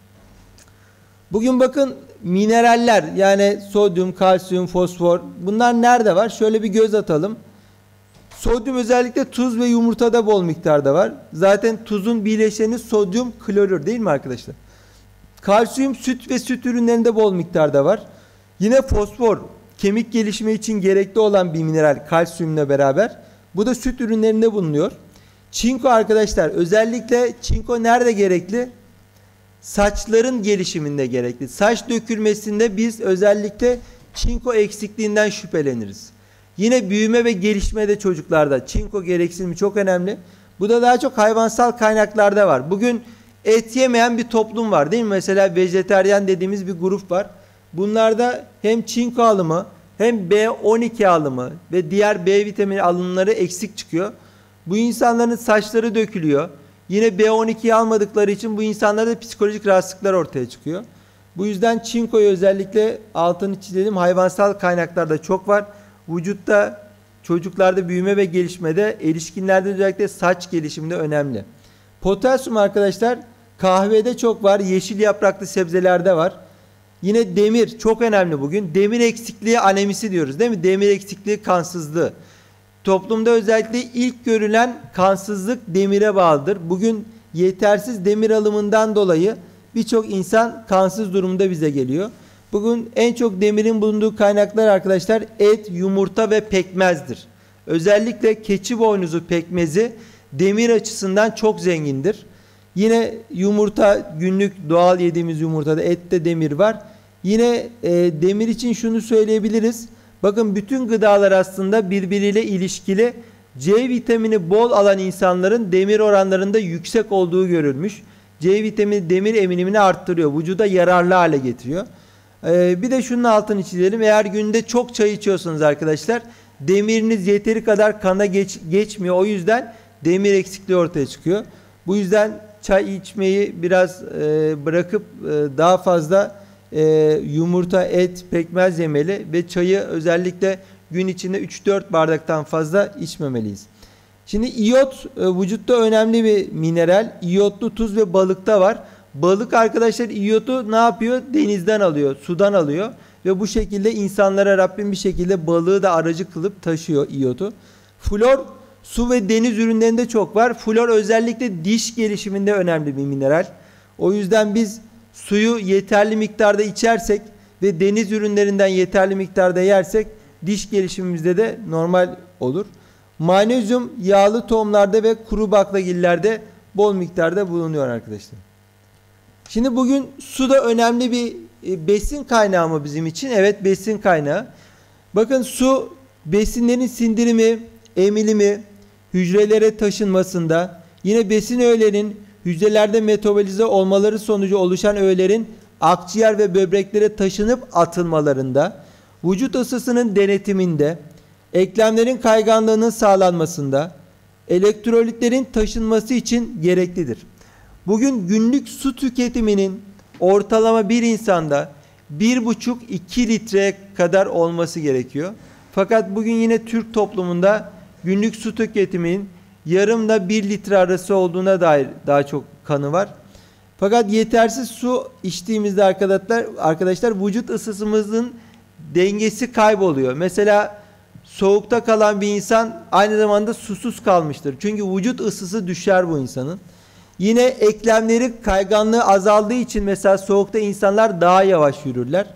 Bugün bakın mineraller, yani sodyum, kalsiyum, fosfor, bunlar nerede var? Şöyle bir göz atalım. Sodyum özellikle tuz ve yumurtada bol miktarda var. Zaten tuzun bileşeni sodyum klorür değil mi arkadaşlar? Kalsiyum süt ve süt ürünlerinde bol miktarda var. Yine fosfor kemik gelişimi için gerekli olan bir mineral kalsiyumla beraber. Bu da süt ürünlerinde bulunuyor. Çinko arkadaşlar, özellikle çinko nerede gerekli? Saçların gelişiminde gerekli. Saç dökülmesinde biz özellikle çinko eksikliğinden şüpheleniriz. Yine büyüme ve gelişmede çocuklarda çinko gereksinimi çok önemli. Bu da daha çok hayvansal kaynaklarda var. Bugün et yemeyen bir toplum var değil mi? Mesela vejeteryan dediğimiz bir grup var. Bunlarda hem çinko alımı hem B on iki alımı ve diğer B vitamini alımları eksik çıkıyor. Bu insanların saçları dökülüyor. Yine B on ikiyi almadıkları için bu insanlarda psikolojik rahatsızlıklar ortaya çıkıyor. Bu yüzden çinkoyu özellikle altını çizelim. Hayvansal kaynaklarda çok var. Vücutta, çocuklarda büyüme ve gelişmede, erişkinlerde özellikle saç gelişiminde önemli. Potasyum arkadaşlar kahvede çok var. Yeşil yapraklı sebzelerde var. Yine demir çok önemli bugün. Demir eksikliği anemisi diyoruz değil mi? Demir eksikliği kansızlığı. Toplumda özellikle ilk görülen kansızlık demire bağlıdır. Bugün yetersiz demir alımından dolayı birçok insan kansız durumda bize geliyor. Bugün en çok demirin bulunduğu kaynaklar arkadaşlar et, yumurta ve pekmezdir. Özellikle keçi boynuzu pekmezi demir açısından çok zengindir. Yine yumurta, günlük doğal yediğimiz yumurtada ette demir var. Yine e, demir için şunu söyleyebiliriz. Bakın bütün gıdalar aslında birbiriyle ilişkili. C vitamini bol alan insanların demir oranlarında yüksek olduğu görülmüş. C vitamini demir eminimini arttırıyor. Vücuda yararlı hale getiriyor. Ee, bir de şunun altını çizelim. Eğer günde çok çay içiyorsanız arkadaşlar demiriniz yeteri kadar kana geç, geçmiyor. O yüzden demir eksikliği ortaya çıkıyor. Bu yüzden çay içmeyi biraz e, bırakıp e, daha fazla e, yumurta, et, pekmez yemeli ve çayı özellikle gün içinde üç dört bardaktan fazla içmemeliyiz. Şimdi iyot e, vücutta önemli bir mineral. İyotlu tuz ve balıkta var. Balık arkadaşlar iyotu ne yapıyor? Denizden alıyor, sudan alıyor ve bu şekilde insanlara Rabbim bir şekilde balığı da aracı kılıp taşıyor iyotu. Flor su ve deniz ürünlerinde çok var. Flor özellikle diş gelişiminde önemli bir mineral. O yüzden biz suyu yeterli miktarda içersek ve deniz ürünlerinden yeterli miktarda yersek diş gelişimimizde de normal olur. Magnezyum yağlı tohumlarda ve kuru baklagillerde bol miktarda bulunuyor arkadaşlar. Şimdi bugün su da önemli bir besin kaynağı mı bizim için? Evet, besin kaynağı. Bakın su besinlerin sindirimi, emilimi, hücrelere taşınmasında, yine besin öğelerinin hücrelerde metabolize olmaları sonucu oluşan öğelerin akciğer ve böbreklere taşınıp atılmalarında, vücut ısısının denetiminde, eklemlerin kayganlığının sağlanmasında, elektrolitlerin taşınması için gereklidir. Bugün günlük su tüketiminin ortalama bir insanda bir buçuk iki litreye kadar olması gerekiyor. Fakat bugün yine Türk toplumunda günlük su tüketiminin yarımla bir litre arası olduğuna dair daha çok kanı var. Fakat yetersiz su içtiğimizde arkadaşlar, arkadaşlar vücut ısısımızın dengesi kayboluyor. Mesela soğukta kalan bir insan aynı zamanda susuz kalmıştır. Çünkü vücut ısısı düşer bu insanın. Yine eklemleri kayganlığı azaldığı için mesela soğukta insanlar daha yavaş yürürler.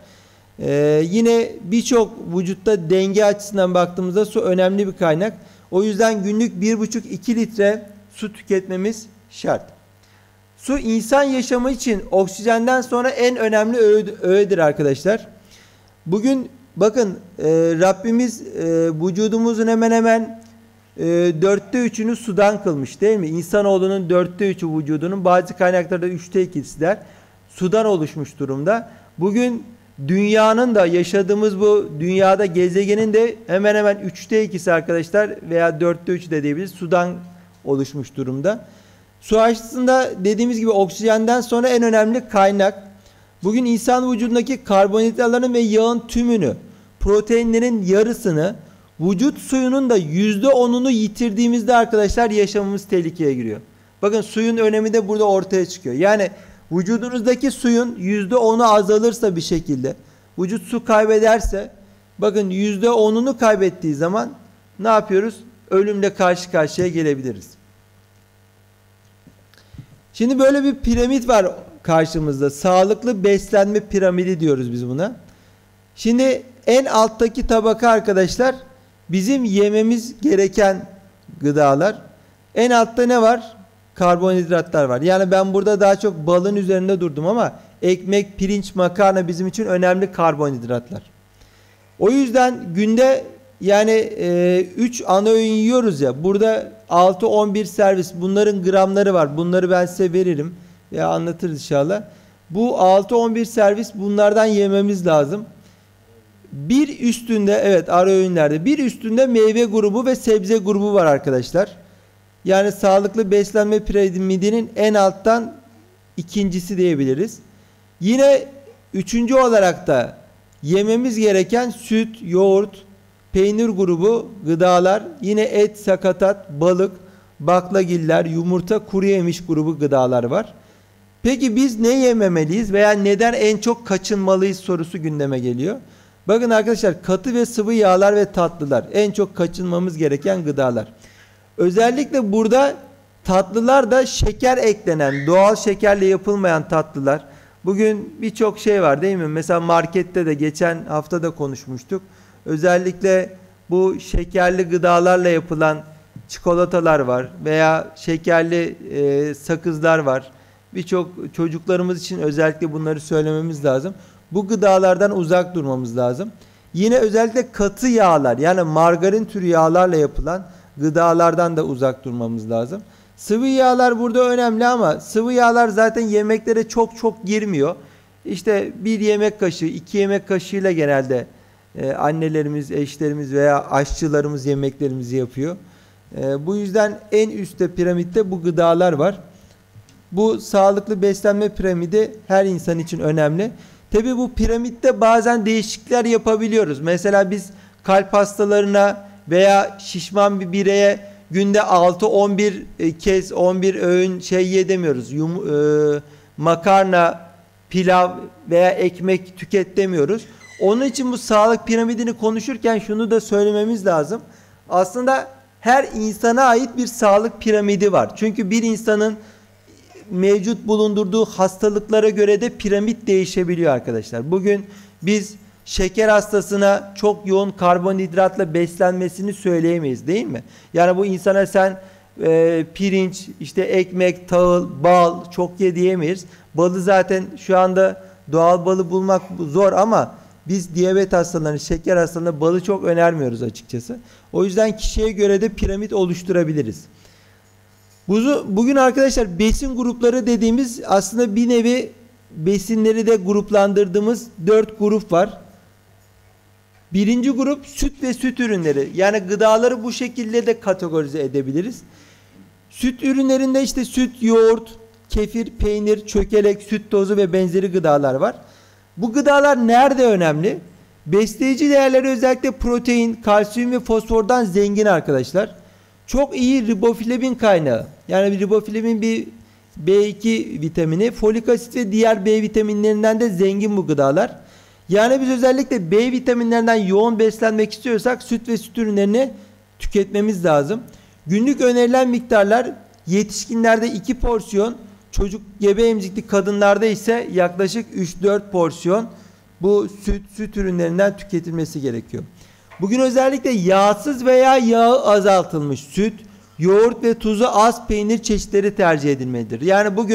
Ee, yine birçok vücutta denge açısından baktığımızda su önemli bir kaynak. O yüzden günlük bir buçuk iki litre su tüketmemiz şart. Su insan yaşamı için oksijenden sonra en önemli öğe- öğedir arkadaşlar. Bugün bakın e, Rabbimiz e, vücudumuzun hemen hemen e, dörtte üçünü sudan kılmış değil mi? İnsanoğlunun dörtte üçü vücudunun, bazı kaynaklarda üçte ikisi der, sudan oluşmuş durumda. Bugün dünyanın da, yaşadığımız bu dünyada, gezegenin de hemen hemen üçte ikisi arkadaşlar veya dörtte üçü de diyebiliriz, sudan oluşmuş durumda. Su aslında dediğimiz gibi oksijenden sonra en önemli kaynak. Bugün insan vücudundaki karbonhidratların ve yağın tümünü, proteinlerin yarısını, vücut suyunun da yüzde onunu yitirdiğimizde arkadaşlar yaşamımız tehlikeye giriyor. Bakın suyun önemi de burada ortaya çıkıyor. Yani vücudunuzdaki suyun yüzde onu azalırsa bir şekilde, vücut su kaybederse, bakın yüzde onunu kaybettiği zaman ne yapıyoruz? Ölümle karşı karşıya gelebiliriz. Şimdi böyle bir piramit var karşımızda. Sağlıklı beslenme piramidi diyoruz biz buna. Şimdi en alttaki tabaka arkadaşlar bizim yememiz gereken gıdalar. En altta ne var? Karbonhidratlar var. Yani ben burada daha çok balın üzerinde durdum ama ekmek, pirinç, makarna bizim için önemli karbonhidratlar. O yüzden günde yani üç e, ana öğün yiyoruz ya. Burada altı on bir servis. Bunların gramları var. Bunları ben size veririm. Ya anlatırız inşallah. Bu altı on bir servis, bunlardan yememiz lazım. Bir üstünde, evet, ara öğünlerde bir üstünde meyve grubu ve sebze grubu var arkadaşlar. Yani sağlıklı beslenme piramidinin en alttan ikincisi diyebiliriz. Yine üçüncü olarak da yememiz gereken süt, yoğurt, peynir grubu gıdalar, yine et, sakatat, balık, baklagiller, yumurta, kuru yemiş grubu gıdalar var. Peki biz ne yememeliyiz veya neden en çok kaçınmalıyız sorusu gündeme geliyor. Bakın arkadaşlar, katı ve sıvı yağlar ve tatlılar en çok kaçınmamız gereken gıdalar. Özellikle burada tatlılar da şeker eklenen, doğal şekerle yapılmayan tatlılar. Bugün birçok şey var değil mi? Mesela markette de geçen hafta da konuşmuştuk. Özellikle bu şekerli gıdalarla yapılan çikolatalar var veya şekerli e, sakızlar var. Birçok çocuklarımız için özellikle bunları söylememiz lazım. Bu gıdalardan uzak durmamız lazım. Yine özellikle katı yağlar, yani margarin türü yağlarla yapılan gıdalardan da uzak durmamız lazım. Sıvı yağlar burada önemli ama sıvı yağlar zaten yemeklere çok çok girmiyor. İşte bir yemek kaşığı, iki yemek kaşığıyla genelde e, annelerimiz, eşlerimiz veya aşçılarımız yemeklerimizi yapıyor. E, bu yüzden en üstte piramitte bu gıdalar var. Bu sağlıklı beslenme piramidi her insan için önemli. Tabi bu piramitte bazen değişiklikler yapabiliyoruz. Mesela biz kalp hastalarına veya şişman bir bireye günde altı on bir kez on bir öğün şey ye demiyoruz. Yum, e, makarna, pilav veya ekmek tüket demiyoruz. Onun için bu sağlık piramidini konuşurken şunu da söylememiz lazım. Aslında her insana ait bir sağlık piramidi var. Çünkü bir insanın mevcut bulundurduğu hastalıklara göre de piramit değişebiliyor arkadaşlar. Bugün biz şeker hastasına çok yoğun karbonhidratla beslenmesini söyleyemeyiz değil mi? Yani bu insana sen e, pirinç, işte ekmek, tahıl, bal çok ye diyemeyiz. Balı zaten şu anda doğal balı bulmak zor ama biz diyabet hastalarına, şeker hastalarına balı çok önermiyoruz açıkçası. O yüzden kişiye göre de piramit oluşturabiliriz. Bugün arkadaşlar besin grupları dediğimiz aslında bir nevi besinleri de gruplandırdığımız dört grup var. Birinci grup süt ve süt ürünleri. Yani gıdaları bu şekilde de kategorize edebiliriz. Süt ürünlerinde işte süt, yoğurt, kefir, peynir, çökelek, süt tozu ve benzeri gıdalar var. Bu gıdalar nerede önemli? Besleyici değerleri özellikle protein, kalsiyum ve fosfordan zengin arkadaşlar. Çok iyi riboflavin kaynağı. Yani riboflavin bir B iki vitamini, folik asit ve diğer B vitaminlerinden de zengin bu gıdalar. Yani biz özellikle B vitaminlerinden yoğun beslenmek istiyorsak süt ve süt ürünlerini tüketmemiz lazım. Günlük önerilen miktarlar yetişkinlerde iki porsiyon, çocuk gebe emzikli kadınlarda ise yaklaşık üç dört porsiyon bu süt, süt ürünlerinden tüketilmesi gerekiyor. Bugün özellikle yağsız veya yağı azaltılmış süt, yoğurt ve tuzu az peynir çeşitleri tercih edilmelidir. Yani bugün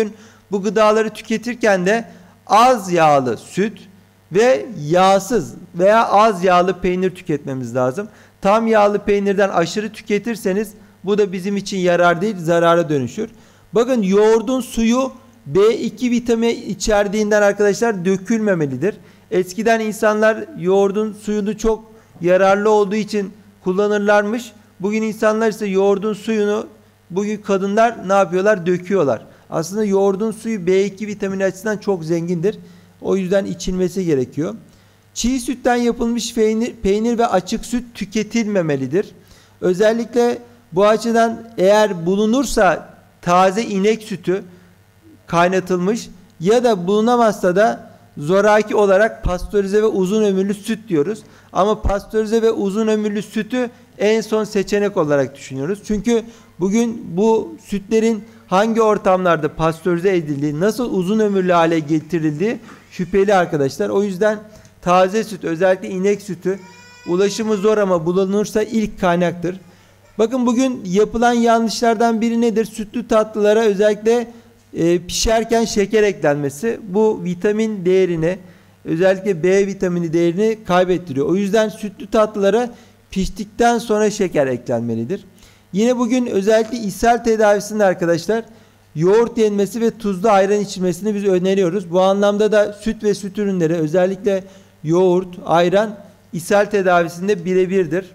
Bu gıdaları tüketirken de az yağlı süt ve yağsız veya az yağlı peynir tüketmemiz lazım. Tam yağlı peynirden aşırı tüketirseniz bu da bizim için yarar değil, zarara dönüşür. Bakın yoğurdun suyu B iki vitamini içerdiğinden arkadaşlar dökülmemelidir. Eskiden insanlar yoğurdun suyunu çok yararlı olduğu için kullanırlarmış. Bugün insanlar ise yoğurdun suyunu, bugün kadınlar ne yapıyorlar? Döküyorlar. Aslında yoğurdun suyu B iki vitamini açısından çok zengindir. O yüzden içilmesi gerekiyor. Çiğ sütten yapılmış peynir, peynir ve açık süt tüketilmemelidir. Özellikle bu açıdan eğer bulunursa taze inek sütü kaynatılmış ya da bulunamazsa da zoraki olarak pastörize ve uzun ömürlü süt diyoruz. Ama pastörize ve uzun ömürlü sütü en son seçenek olarak düşünüyoruz. Çünkü bugün bu sütlerin hangi ortamlarda pastörize edildiği, nasıl uzun ömürlü hale getirildiği şüpheli arkadaşlar. O yüzden taze süt, özellikle inek sütü ulaşımı zor ama bulunursa ilk kaynaktır. Bakın bugün yapılan yanlışlardan biri nedir? Sütlü tatlılara özellikle e, pişerken şeker eklenmesi. Bu vitamin değerini, özellikle B vitamini değerini kaybettiriyor. O yüzden sütlü tatlılara piştikten sonra şeker eklenmelidir. Yine bugün özellikle ishal tedavisinde arkadaşlar yoğurt yenmesi ve tuzlu ayran içilmesini biz öneriyoruz. Bu anlamda da süt ve süt ürünleri, özellikle yoğurt, ayran ishal tedavisinde birebirdir.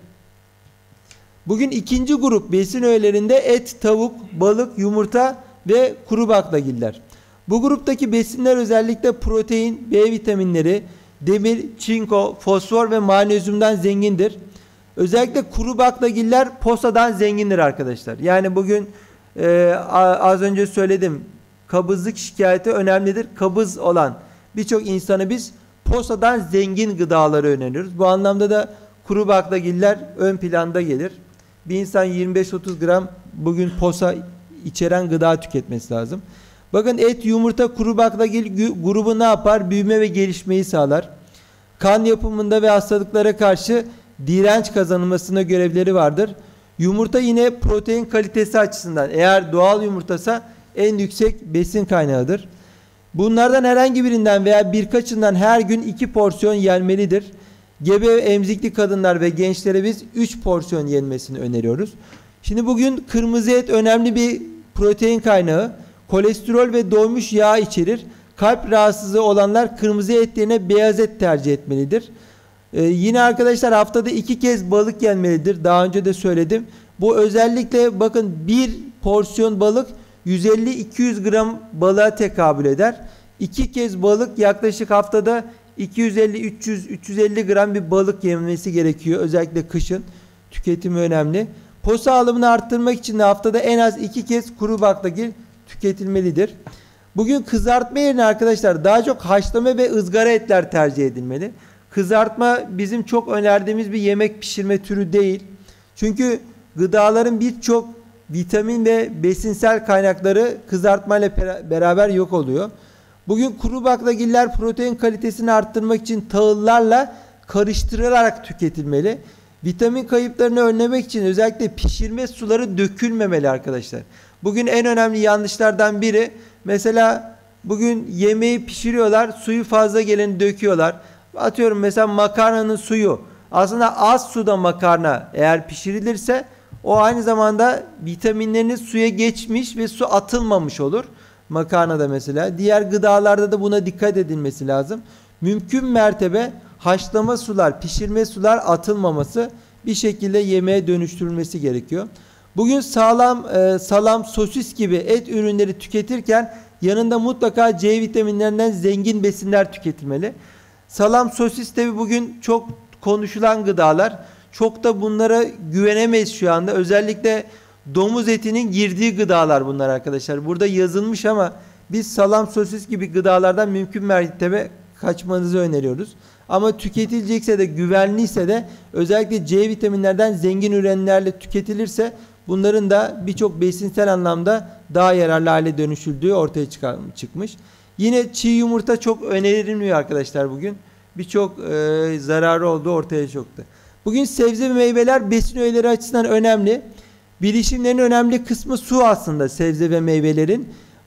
Bugün ikinci grup besin öğelerinde et, tavuk, balık, yumurta ve kuru baklagiller. Bu gruptaki besinler özellikle protein, B vitaminleri, demir, çinko, fosfor ve magnezyumdan zengindir. Özellikle kuru baklagiller posadan zengindir arkadaşlar. Yani bugün e, az önce söyledim, kabızlık şikayeti önemlidir. Kabız olan birçok insana biz posadan zengin gıdaları öneriyoruz. Bu anlamda da kuru baklagiller ön planda gelir. Bir insan yirmi beş otuz gram bugün posa içeren gıda tüketmesi lazım. Bakın et, yumurta, kuru baklagil grubu ne yapar? Büyüme ve gelişmeyi sağlar. Kan yapımında ve hastalıklara karşı direnç kazanılmasına görevleri vardır. Yumurta yine protein kalitesi açısından eğer doğal yumurtasa en yüksek besin kaynağıdır. Bunlardan herhangi birinden veya birkaçından her gün iki porsiyon yenmelidir. Gebe ve emzikli kadınlar ve gençlere biz üç porsiyon yenmesini öneriyoruz. Şimdi bugün kırmızı et önemli bir protein kaynağı. Kolesterol ve doymuş yağ içerir. Kalp rahatsızlığı olanlar kırmızı et yerine beyaz et tercih etmelidir. Ee, yine arkadaşlar haftada iki kez balık yenmelidir. Daha önce de söyledim. Bu özellikle bakın bir porsiyon balık yüz elli iki yüz gram balığa tekabül eder. İki kez balık yaklaşık haftada iki yüz elli üç yüz üç yüz elli gram bir balık yemesi gerekiyor. Özellikle kışın tüketimi önemli. Posa alımını arttırmak için de haftada en az iki kez kuru baklagil tüketilmelidir. Bugün kızartma yerine arkadaşlar daha çok haşlama ve ızgara etler tercih edilmeli. Kızartma bizim çok önerdiğimiz bir yemek pişirme türü değil. Çünkü gıdaların birçok vitamin ve besinsel kaynakları kızartmayla beraber yok oluyor. Bugün kuru baklagiller protein kalitesini arttırmak için tahıllarla karıştırılarak tüketilmeli. Vitamin kayıplarını önlemek için özellikle pişirme suları dökülmemeli arkadaşlar. Bugün en önemli yanlışlardan biri mesela bugün yemeği pişiriyorlar, suyu fazla geleni döküyorlar. Atıyorum mesela makarnanın suyu. Aslında az suda makarna eğer pişirilirse o aynı zamanda vitaminleriniz suya geçmiş ve su atılmamış olur. Makarnada mesela. Diğer gıdalarda da buna dikkat edilmesi lazım. Mümkün mertebe haşlama sular, pişirme sular atılmaması, bir şekilde yemeğe dönüştürülmesi gerekiyor. Bugün sağlam, e, salam, sosis gibi et ürünleri tüketirken yanında mutlaka C vitaminlerinden zengin besinler tüketilmeli. Salam, sosis tabi bugün çok konuşulan gıdalar. Çok da bunlara güvenemeyiz şu anda. Özellikle domuz etinin girdiği gıdalar bunlar arkadaşlar. Burada yazılmış ama biz salam, sosis gibi gıdalardan mümkün mertebe kaçmanızı öneriyoruz. Ama tüketilecekse de güvenliyse de özellikle C vitaminlerden zengin ürünlerle tüketilirse bunların da birçok besinsel anlamda daha yararlı hale dönüşüldüğü ortaya çıkmış. Yine çiğ yumurta çok önerilmiyor arkadaşlar bugün. Birçok e, zararı olduğu ortaya çıktı. Bugün sebze ve meyveler besin öğeleri açısından önemli. Bilişimlerin önemli kısmı su aslında sebze ve meyvelerin.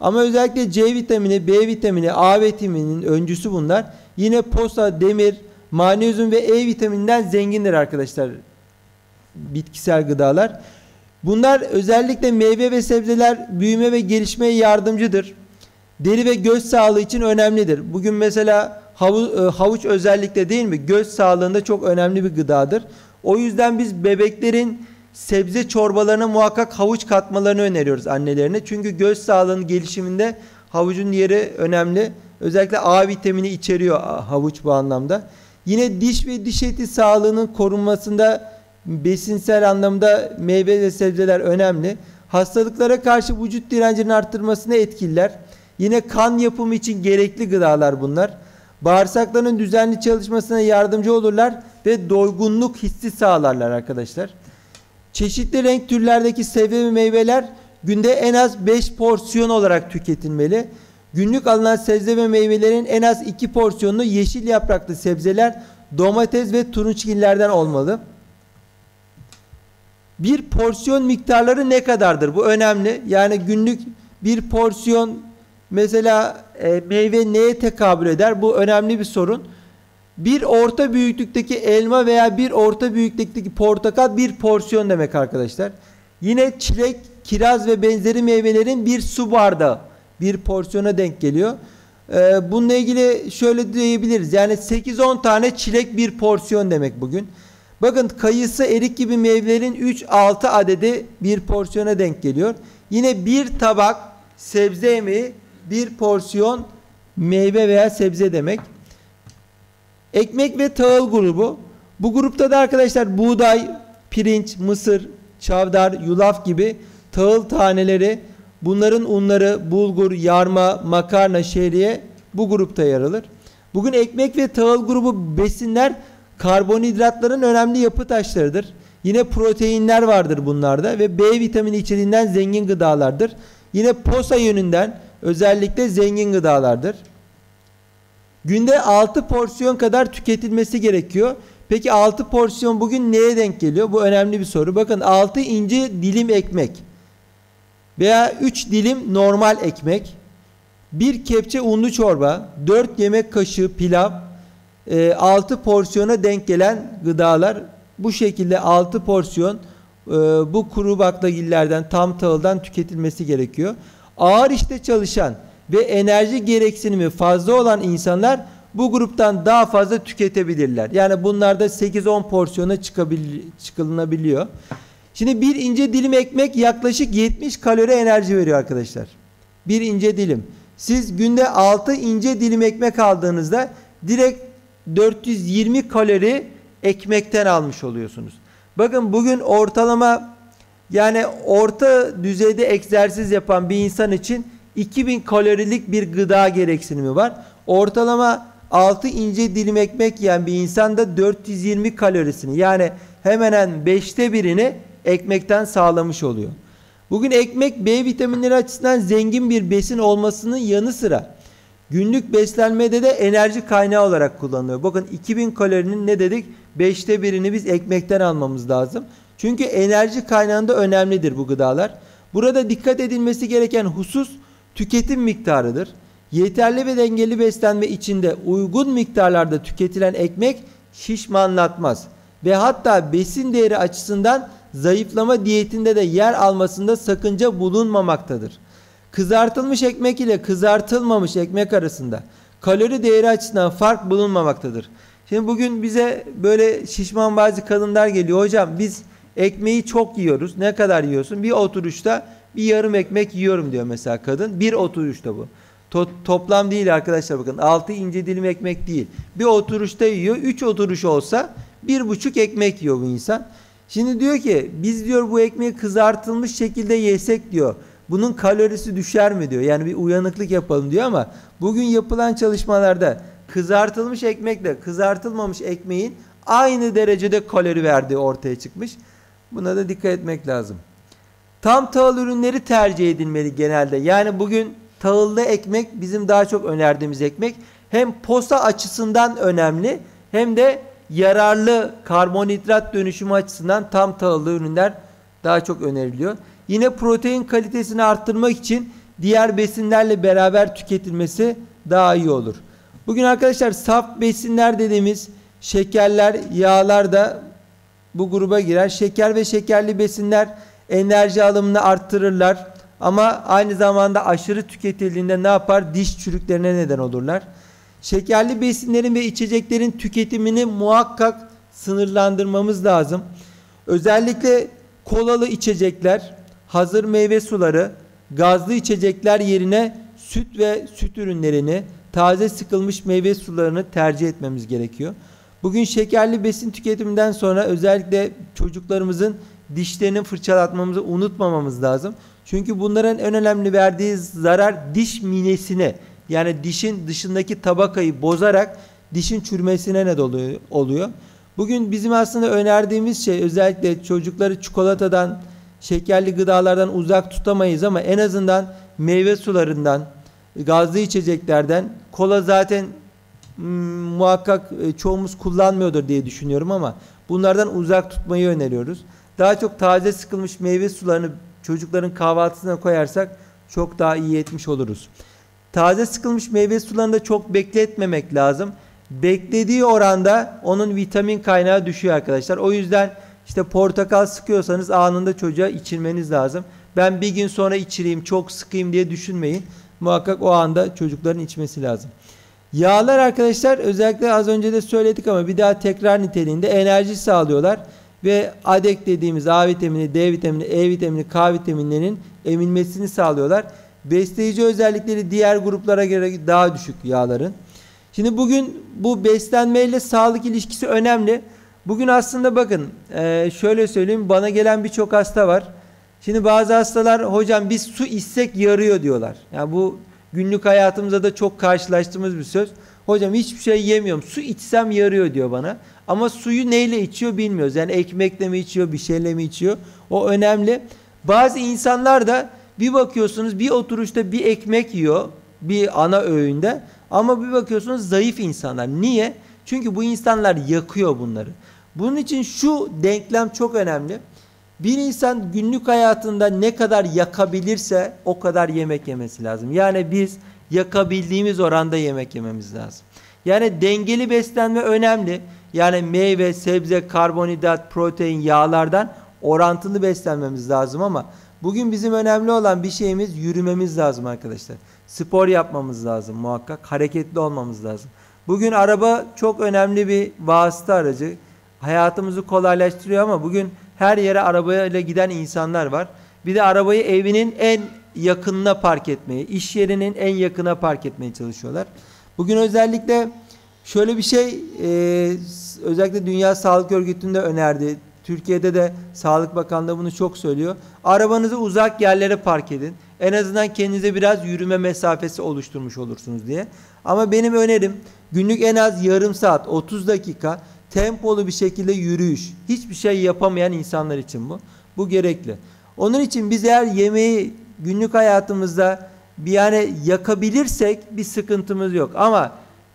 Ama özellikle C vitamini, B vitamini, A vitamininin öncüsü bunlar. Yine posa, demir, magnezyum ve E vitamininden zengindir arkadaşlar bitkisel gıdalar. Bunlar özellikle meyve ve sebzeler büyüme ve gelişmeye yardımcıdır. Deri ve göz sağlığı için önemlidir. Bugün mesela havuç, havuç özellikle değil mi? Göz sağlığında çok önemli bir gıdadır. O yüzden biz bebeklerin sebze çorbalarına muhakkak havuç katmalarını öneriyoruz annelerine. Çünkü göz sağlığının gelişiminde havucun yeri önemli. Özellikle A vitamini içeriyor havuç bu anlamda. Yine diş ve diş eti sağlığının korunmasında besinsel anlamda meyve ve sebzeler önemli. Hastalıklara karşı vücut direncinin arttırmasına etkililer. Yine kan yapımı için gerekli gıdalar bunlar. Bağırsakların düzenli çalışmasına yardımcı olurlar ve doygunluk hissi sağlarlar arkadaşlar. Çeşitli renk türlerdeki sebze ve meyveler günde en az beş porsiyon olarak tüketilmeli. Günlük alınan sebze ve meyvelerin en az iki porsiyonunu yeşil yapraklı sebzeler, domates ve turunçgillerden olmalı. Bir porsiyon miktarları ne kadardır? Bu önemli. Yani günlük bir porsiyon mesela e, meyve neye tekabül eder? Bu önemli bir sorun. Bir orta büyüklükteki elma veya bir orta büyüklükteki portakal bir porsiyon demek arkadaşlar. Yine çilek, kiraz ve benzeri meyvelerin bir su bardağı bir porsiyona denk geliyor. Ee, bununla ilgili şöyle diyebiliriz. Yani sekiz on tane çilek bir porsiyon demek bugün. Bakın kayısı, erik gibi meyvelerin üç altı adedi bir porsiyona denk geliyor. Yine bir tabak sebze yemeği bir porsiyon meyve veya sebze demek. Ekmek ve tahıl grubu. Bu grupta da arkadaşlar buğday, pirinç, mısır, çavdar, yulaf gibi tahıl taneleri, bunların unları, bulgur, yarma, makarna, şehriye bu grupta yer alır. Bugün ekmek ve tahıl grubu besinler karbonhidratların önemli yapı taşlarıdır. Yine proteinler vardır bunlarda ve B vitamini içeriğinden zengin gıdalardır. Yine posa yönünden özellikle zengin gıdalardır. Günde altı porsiyon kadar tüketilmesi gerekiyor. Peki altı porsiyon bugün neye denk geliyor? Bu önemli bir soru. Bakın altı ince dilim ekmek veya üç dilim normal ekmek, bir kepçe unlu çorba, dört yemek kaşığı pilav, altı porsiyona denk gelen gıdalar. Bu şekilde altı porsiyon bu kuru baklagillerden, tam tahıldan tüketilmesi gerekiyor. Ağır işte çalışan ve enerji gereksinimi fazla olan insanlar bu gruptan daha fazla tüketebilirler. Yani bunlarda sekiz on porsiyona çıkılabiliyor. Şimdi bir ince dilim ekmek yaklaşık yetmiş kalori enerji veriyor arkadaşlar. Bir ince dilim. Siz günde altı ince dilim ekmek aldığınızda direkt dört yüz yirmi kalori ekmekten almış oluyorsunuz. Bakın bugün ortalama, yani orta düzeyde egzersiz yapan bir insan için iki bin kalorilik bir gıda gereksinimi var. Ortalama altı ince dilim ekmek yiyen bir insan da dört yüz yirmi kalorisini, yani hemen hemen beşte birini ekmekten sağlamış oluyor. Bugün ekmek B vitaminleri açısından zengin bir besin olmasının yanı sıra günlük beslenmede de enerji kaynağı olarak kullanılıyor. Bakın iki bin kalorinin ne dedik? beşte birini biz ekmekten almamız lazım. Çünkü enerji kaynağında önemlidir bu gıdalar. Burada dikkat edilmesi gereken husus tüketim miktarıdır. Yeterli ve dengeli beslenme içinde uygun miktarlarda tüketilen ekmek şişmanlatmaz. Ve hatta besin değeri açısından zayıflama diyetinde de yer almasında sakınca bulunmamaktadır. Kızartılmış ekmek ile kızartılmamış ekmek arasında kalori değeri açısından fark bulunmamaktadır. Şimdi bugün bize böyle şişman bazı kadınlar geliyor. Hocam biz ekmeği çok yiyoruz. Ne kadar yiyorsun? Bir oturuşta bir yarım ekmek yiyorum diyor mesela kadın. Bir oturuşta bu. To toplam değil arkadaşlar, bakın. altı ince dilim ekmek değil. Bir oturuşta yiyor. üç oturuş olsa bir buçuk ekmek yiyor bu insan. Şimdi diyor ki biz diyor bu ekmeği kızartılmış şekilde yesek diyor, bunun kalorisi düşer mi diyor. Yani bir uyanıklık yapalım diyor ama bugün yapılan çalışmalarda kızartılmış ekmekle kızartılmamış ekmeğin aynı derecede kalori verdiği ortaya çıkmış. Buna da dikkat etmek lazım. Tam tahıl ürünleri tercih edilmeli genelde. Yani bugün tahıllı ekmek bizim daha çok önerdiğimiz ekmek. Hem posa açısından önemli hem de yararlı karbonhidrat dönüşümü açısından tam tahıllı ürünler daha çok öneriliyor. Yine protein kalitesini arttırmak için diğer besinlerle beraber tüketilmesi daha iyi olur. Bugün arkadaşlar saf besinler dediğimiz şekerler, yağlar da bu gruba girer. Şeker ve şekerli besinler enerji alımını arttırırlar. Ama aynı zamanda aşırı tüketildiğinde ne yapar? Diş çürüklerine neden olurlar. Şekerli besinlerin ve içeceklerin tüketimini muhakkak sınırlandırmamız lazım. Özellikle kolalı içecekler, hazır meyve suları, gazlı içecekler yerine süt ve süt ürünlerini, taze sıkılmış meyve sularını tercih etmemiz gerekiyor. Bugün şekerli besin tüketiminden sonra özellikle çocuklarımızın dişlerini fırçalatmamızı unutmamamız lazım. Çünkü bunların en önemli verdiği zarar diş minesine, yani dişin dışındaki tabakayı bozarak dişin çürümesine neden oluyor. Bugün bizim aslında önerdiğimiz şey, özellikle çocukları çikolatadan, şekerli gıdalardan uzak tutamayız ama en azından meyve sularından, gazlı içeceklerden, kola zaten hmm, muhakkak çoğumuz kullanmıyordur diye düşünüyorum ama bunlardan uzak tutmayı öneriyoruz. Daha çok taze sıkılmış meyve sularını çocukların kahvaltısına koyarsak çok daha iyi etmiş oluruz. Taze sıkılmış meyve sularını da çok bekletmemek lazım. Beklediği oranda onun vitamin kaynağı düşüyor arkadaşlar. O yüzden işte portakal sıkıyorsanız anında çocuğa içirmeniz lazım. Ben bir gün sonra içireyim, çok sıkayım diye düşünmeyin. Muhakkak o anda çocukların içmesi lazım. Yağlar arkadaşlar özellikle az önce de söyledik ama bir daha tekrar niteliğinde enerji sağlıyorlar. Ve A D E K dediğimiz A vitamini, D vitamini, E vitamini, K vitaminlerinin emilmesini sağlıyorlar. Besleyici özellikleri diğer gruplara göre daha düşük yağların. Şimdi bugün bu beslenmeyle sağlık ilişkisi önemli. Bugün aslında bakın şöyle söyleyeyim, bana gelen birçok hasta var. Şimdi bazı hastalar hocam biz su içsek yarıyor diyorlar. Yani bu günlük hayatımızda da çok karşılaştığımız bir söz. Hocam hiçbir şey yemiyorum, su içsem yarıyor diyor bana. Ama suyu neyle içiyor bilmiyoruz. Yani ekmekle mi içiyor, bir şeyle mi içiyor? O önemli. Bazı insanlar da bir bakıyorsunuz bir oturuşta bir ekmek yiyor, bir ana öğünde. Ama bir bakıyorsunuz zayıf insanlar. Niye? Çünkü bu insanlar yakıyor bunları. Bunun için şu denklem çok önemli. Bir insan günlük hayatında ne kadar yakabilirse o kadar yemek yemesi lazım. Yani biz yakabildiğimiz oranda yemek yememiz lazım. Yani dengeli beslenme önemli. Yani meyve, sebze, karbonhidrat, protein, yağlardan orantılı beslenmemiz lazım ama bugün bizim önemli olan bir şeyimiz yürümemiz lazım arkadaşlar. Spor yapmamız lazım muhakkak. Hareketli olmamız lazım. Bugün araba çok önemli bir vasıta aracı. Hayatımızı kolaylaştırıyor ama bugün her yere arabayla giden insanlar var. Bir de arabayı evinin en yakınına park etmeyi, iş yerinin en yakına park etmeye çalışıyorlar. Bugün özellikle şöyle bir şey, e, özellikle Dünya Sağlık Örgütü'nde önerdi. Türkiye'de de Sağlık Bakanlığı bunu çok söylüyor. Arabanızı uzak yerlere park edin. En azından kendinize biraz yürüme mesafesi oluşturmuş olursunuz diye. Ama benim önerim günlük en az yarım saat, otuz dakika tempolu bir şekilde yürüyüş. Hiçbir şey yapamayan insanlar için bu. Bu gerekli. Onun için biz eğer yemeği günlük hayatımızda bir yani yakabilirsek bir sıkıntımız yok. Ama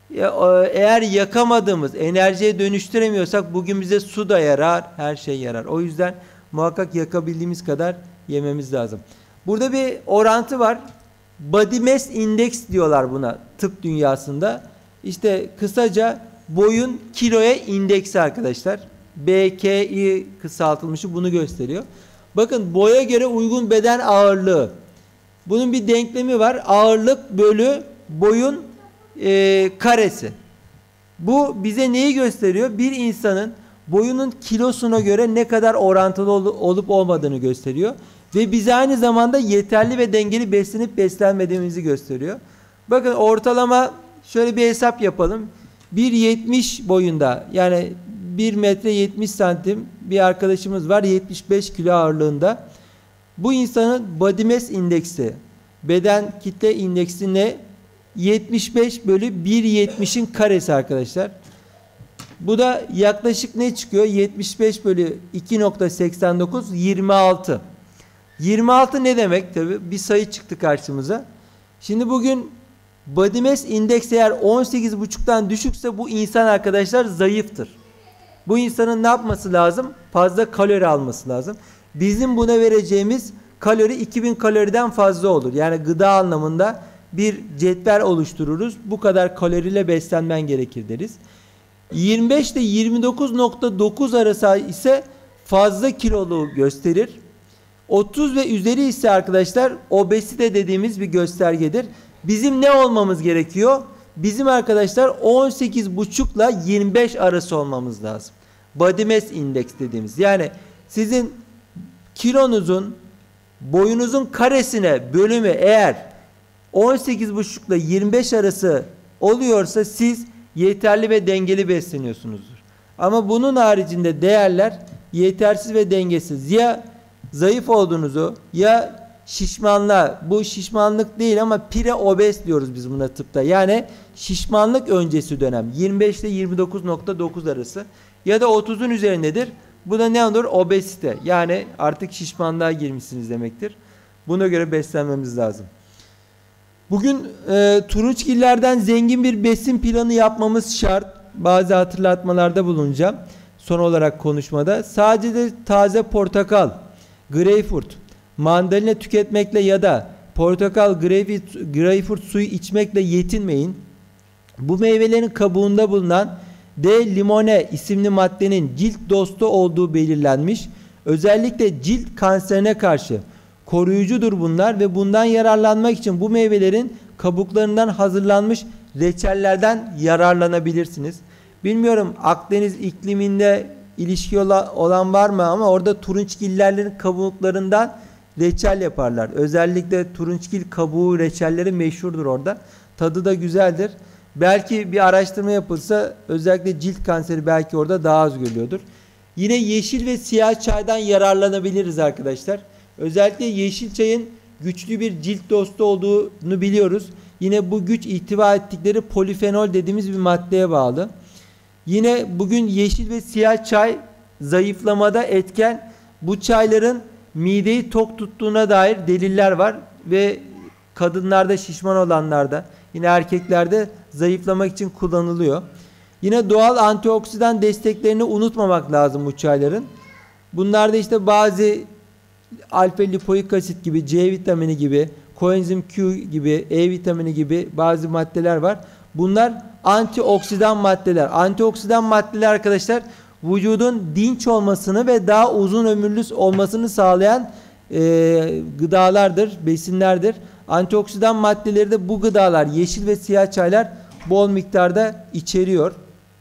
eğer yakamadığımız, enerjiye dönüştüremiyorsak bugün bize su da yarar, her şey yarar. O yüzden muhakkak yakabildiğimiz kadar yememiz lazım. Burada bir orantı var. Body Mass Index diyorlar buna tıp dünyasında. İşte kısaca boyun kiloya indeksi arkadaşlar. B K I kısaltılmışı bunu gösteriyor. Bakın boya göre uygun beden ağırlığı. Bunun bir denklemi var. Ağırlık bölü boyun e, karesi. Bu bize neyi gösteriyor? Bir insanın boyunun kilosuna göre ne kadar orantılı ol, olup olmadığını gösteriyor. Ve bize aynı zamanda yeterli ve dengeli beslenip beslenmediğimizi gösteriyor. Bakın ortalama şöyle bir hesap yapalım. bir yetmiş boyunda, yani bir metre yetmiş santim bir arkadaşımız var, yetmiş beş kilo ağırlığında. Bu insanın body mass indeksi, beden kitle indeksi ne? yetmiş beş bölü bir yetmişin karesi arkadaşlar. Bu da yaklaşık ne çıkıyor? yetmiş beş bölü iki nokta seksen dokuz, yirmi altı. yirmi altı ne demek? Tabii bir sayı çıktı karşımıza. Şimdi bugün body mass index eğer on sekiz buçuktan düşükse bu insan arkadaşlar zayıftır. Bu insanın ne yapması lazım? Fazla kalori alması lazım. Bizim buna vereceğimiz kalori iki bin kaloriden fazla olur. Yani gıda anlamında bir cetvel oluştururuz. Bu kadar kaloriyle beslenmen gerekir deriz. yirmi beş ile yirmi dokuz nokta dokuz arası ise fazla kilolu gösterir. otuz ve üzeri ise arkadaşlar obezite dediğimiz bir göstergedir. Bizim ne olmamız gerekiyor? Bizim arkadaşlar on sekiz buçuk ile yirmi beş arası olmamız lazım. Body mass index dediğimiz. Yani sizin kilonuzun boyunuzun karesine bölümü eğer on sekiz buçuk ile yirmi beş arası oluyorsa siz yeterli ve dengeli besleniyorsunuzdur. Ama bunun haricinde değerler yetersiz ve dengesiz. Ya zayıf olduğunuzu ya şişmanlığa, bu şişmanlık değil ama pre-obez diyoruz biz buna tıpta. Yani şişmanlık öncesi dönem yirmi beş ile yirmi dokuz nokta dokuz arası ya da otuzun üzerindedir. Bu da ne olur? Obezite. Yani artık şişmanlığa girmişsiniz demektir. Buna göre beslenmemiz lazım. Bugün e, turunçgillerden zengin bir besin planı yapmamız şart. Bazı hatırlatmalarda bulunacağım. Son olarak konuşmada. Sadece de taze portakal, greyfurt, mandalina tüketmekle ya da portakal, greyfurt, greyfurt suyu içmekle yetinmeyin. Bu meyvelerin kabuğunda bulunan D-limone isimli maddenin cilt dostu olduğu belirlenmiş. Özellikle cilt kanserine karşı koruyucudur bunlar ve bundan yararlanmak için bu meyvelerin kabuklarından hazırlanmış reçellerden yararlanabilirsiniz. Bilmiyorum Akdeniz ikliminde ilişki olan var mı ama orada turunçgillerlerin kabuklarından reçel yaparlar. Özellikle turunçgil kabuğu reçelleri meşhurdur orada. Tadı da güzeldir. Belki bir araştırma yapılsa özellikle cilt kanseri belki orada daha az görülüyordur. Yine yeşil ve siyah çaydan yararlanabiliriz arkadaşlar. Özellikle yeşil çayın güçlü bir cilt dostu olduğunu biliyoruz. Yine bu güç ihtiva ettikleri polifenol dediğimiz bir maddeye bağlı. Yine bugün yeşil ve siyah çay zayıflamada etken. Bu çayların mideyi tok tuttuğuna dair deliller var ve kadınlarda, şişman olanlarda, yine erkeklerde zayıflamak için kullanılıyor. Yine doğal antioksidan desteklerini unutmamak lazım bu çayların. Bunlarda işte bazı alfa lipoik asit gibi, C vitamini gibi, koenzim Q gibi, E vitamini gibi bazı maddeler var. Bunlar antioksidan maddeler. Antioksidan maddeler arkadaşlar vücudun dinç olmasını ve daha uzun ömürlü olmasını sağlayan e, gıdalardır, besinlerdir. Antioksidan maddeleri de bu gıdalar, yeşil ve siyah çaylar bol miktarda içeriyor.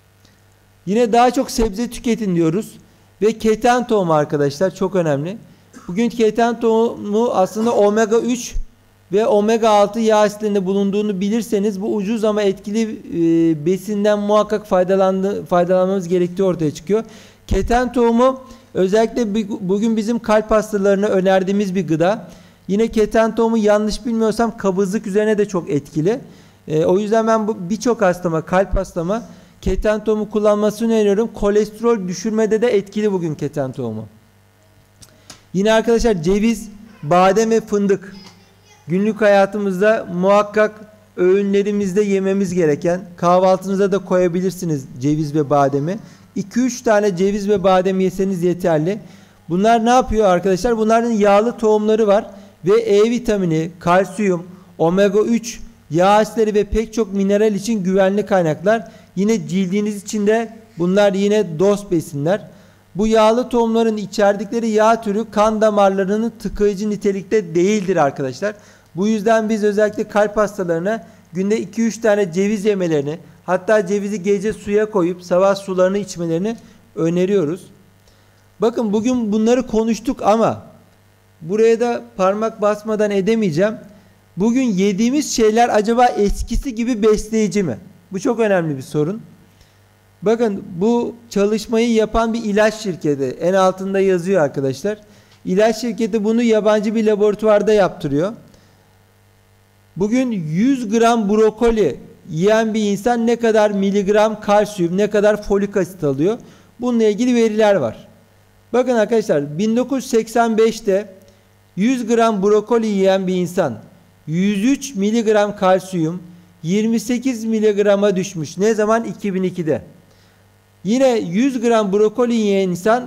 Yine daha çok sebze tüketin diyoruz. Ve keten tohumu arkadaşlar çok önemli. Bugün keten tohumu aslında omega üç ve omega altı yağ asitlerinde bulunduğunu bilirseniz bu ucuz ama etkili e, besinden muhakkak faydalanmamız gerektiği ortaya çıkıyor. Keten tohumu özellikle bugün bizim kalp hastalarına önerdiğimiz bir gıda. Yine keten tohumu yanlış bilmiyorsam kabızlık üzerine de çok etkili. E, o yüzden ben birçok hastama, kalp hastama keten tohumu kullanmasını öneriyorum. Kolesterol düşürmede de etkili bugün keten tohumu. Yine arkadaşlar ceviz, badem ve fındık. Günlük hayatımızda muhakkak öğünlerimizde yememiz gereken, kahvaltınıza da koyabilirsiniz ceviz ve bademi. iki üç tane ceviz ve badem yeseniz yeterli. Bunlar ne yapıyor arkadaşlar? Bunların yağlı tohumları var ve E vitamini, kalsiyum, omega üç, yağ asitleri ve pek çok mineral için güvenli kaynaklar. Yine cildiniz için de bunlar yine dost besinler. Bu yağlı tohumların içerdikleri yağ türü kan damarlarının tıkayıcı nitelikte değildir arkadaşlar. Bu yüzden biz özellikle kalp hastalarına günde iki üç tane ceviz yemelerini, hatta cevizi gece suya koyup sabah sularını içmelerini öneriyoruz. Bakın bugün bunları konuştuk ama buraya da parmak basmadan edemeyeceğim. Bugün yediğimiz şeyler acaba eskisi gibi besleyici mi? Bu çok önemli bir sorun. Bakın bu çalışmayı yapan bir ilaç şirketi. En altında yazıyor arkadaşlar. İlaç şirketi bunu yabancı bir laboratuvarda yaptırıyor. Bugün yüz gram brokoli yiyen bir insan ne kadar miligram kalsiyum, ne kadar folik asit alıyor? Bununla ilgili veriler var. Bakın arkadaşlar bin dokuz yüz seksen beşte yüz gram brokoli yiyen bir insan yüz üç miligram kalsiyum, yirmi sekiz miligrama düşmüş. Ne zaman? iki bin ikide. Yine yüz gram brokoli yiyen insan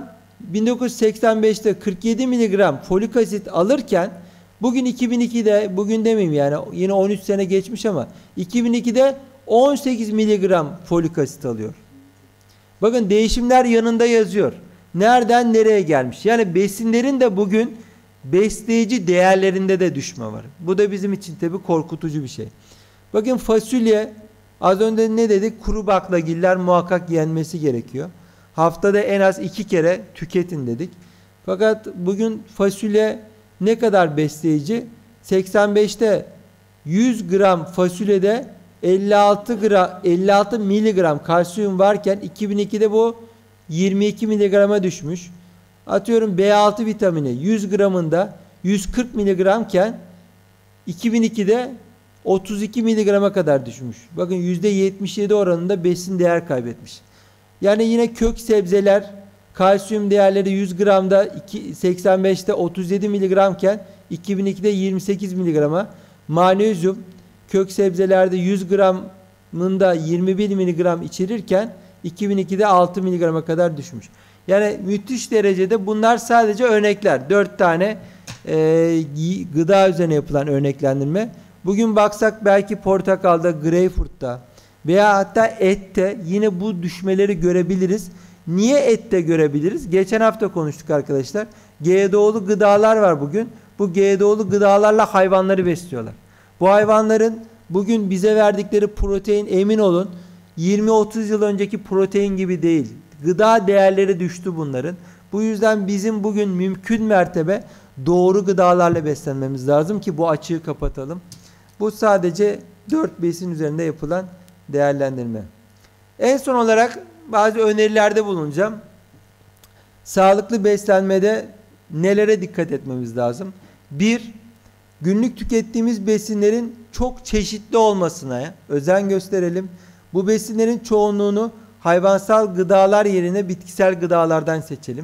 bin dokuz yüz seksen beşte kırk yedi miligram folik asit alırken bugün iki bin ikide, bugün demeyeyim yani yine on üç sene geçmiş ama iki bin ikide on sekiz miligram folik asit alıyor. Bakın değişimler yanında yazıyor. Nereden nereye gelmiş? Yani besinlerin de bugün besleyici değerlerinde de düşme var. Bu da bizim için tabii korkutucu bir şey. Bakın fasulye, az önce ne dedik? Kuru baklagiller muhakkak yenmesi gerekiyor. Haftada en az iki kere tüketin dedik. Fakat bugün fasulye ne kadar besleyici? seksen beşte yüz gram fasulyede elli altı gram, elli altı miligram kalsiyum varken iki bin ikide bu yirmi iki miligrama düşmüş. Atıyorum B altı vitamini yüz gramında yüz kırk miligramken iki bin ikide otuz iki miligrama kadar düşmüş. Bakın yüzde yetmiş yedi oranında besin değer kaybetmiş. Yani yine kök sebzeler kalsiyum değerleri yüz gramda seksen beşte otuz yedi miligramken iki bin ikide yirmi sekiz miligrama, magnezyum kök sebzelerde yüz gramında yirmi bir miligram içerirken iki bin ikide altı miligrama kadar düşmüş. Yani müthiş derecede, bunlar sadece örnekler. dört tane e, gıda üzerine yapılan örneklendirme. Bugün baksak belki portakalda, greyfurtta veya hatta ette yine bu düşmeleri görebiliriz. Niye ette görebiliriz? Geçen hafta konuştuk arkadaşlar. G D O'lu gıdalar var bugün. Bu G D O'lu gıdalarla hayvanları besliyorlar. Bu hayvanların bugün bize verdikleri protein, emin olun yirmi otuz yıl önceki protein gibi değil. Gıda değerleri düştü bunların. Bu yüzden bizim bugün mümkün mertebe doğru gıdalarla beslenmemiz lazım ki bu açığı kapatalım. Bu sadece dört besin üzerinde yapılan değerlendirme. En son olarak bazı önerilerde bulunacağım. Sağlıklı beslenmede nelere dikkat etmemiz lazım? Bir, günlük tükettiğimiz besinlerin çok çeşitli olmasına özen gösterelim. Bu besinlerin çoğunluğunu hayvansal gıdalar yerine bitkisel gıdalardan seçelim.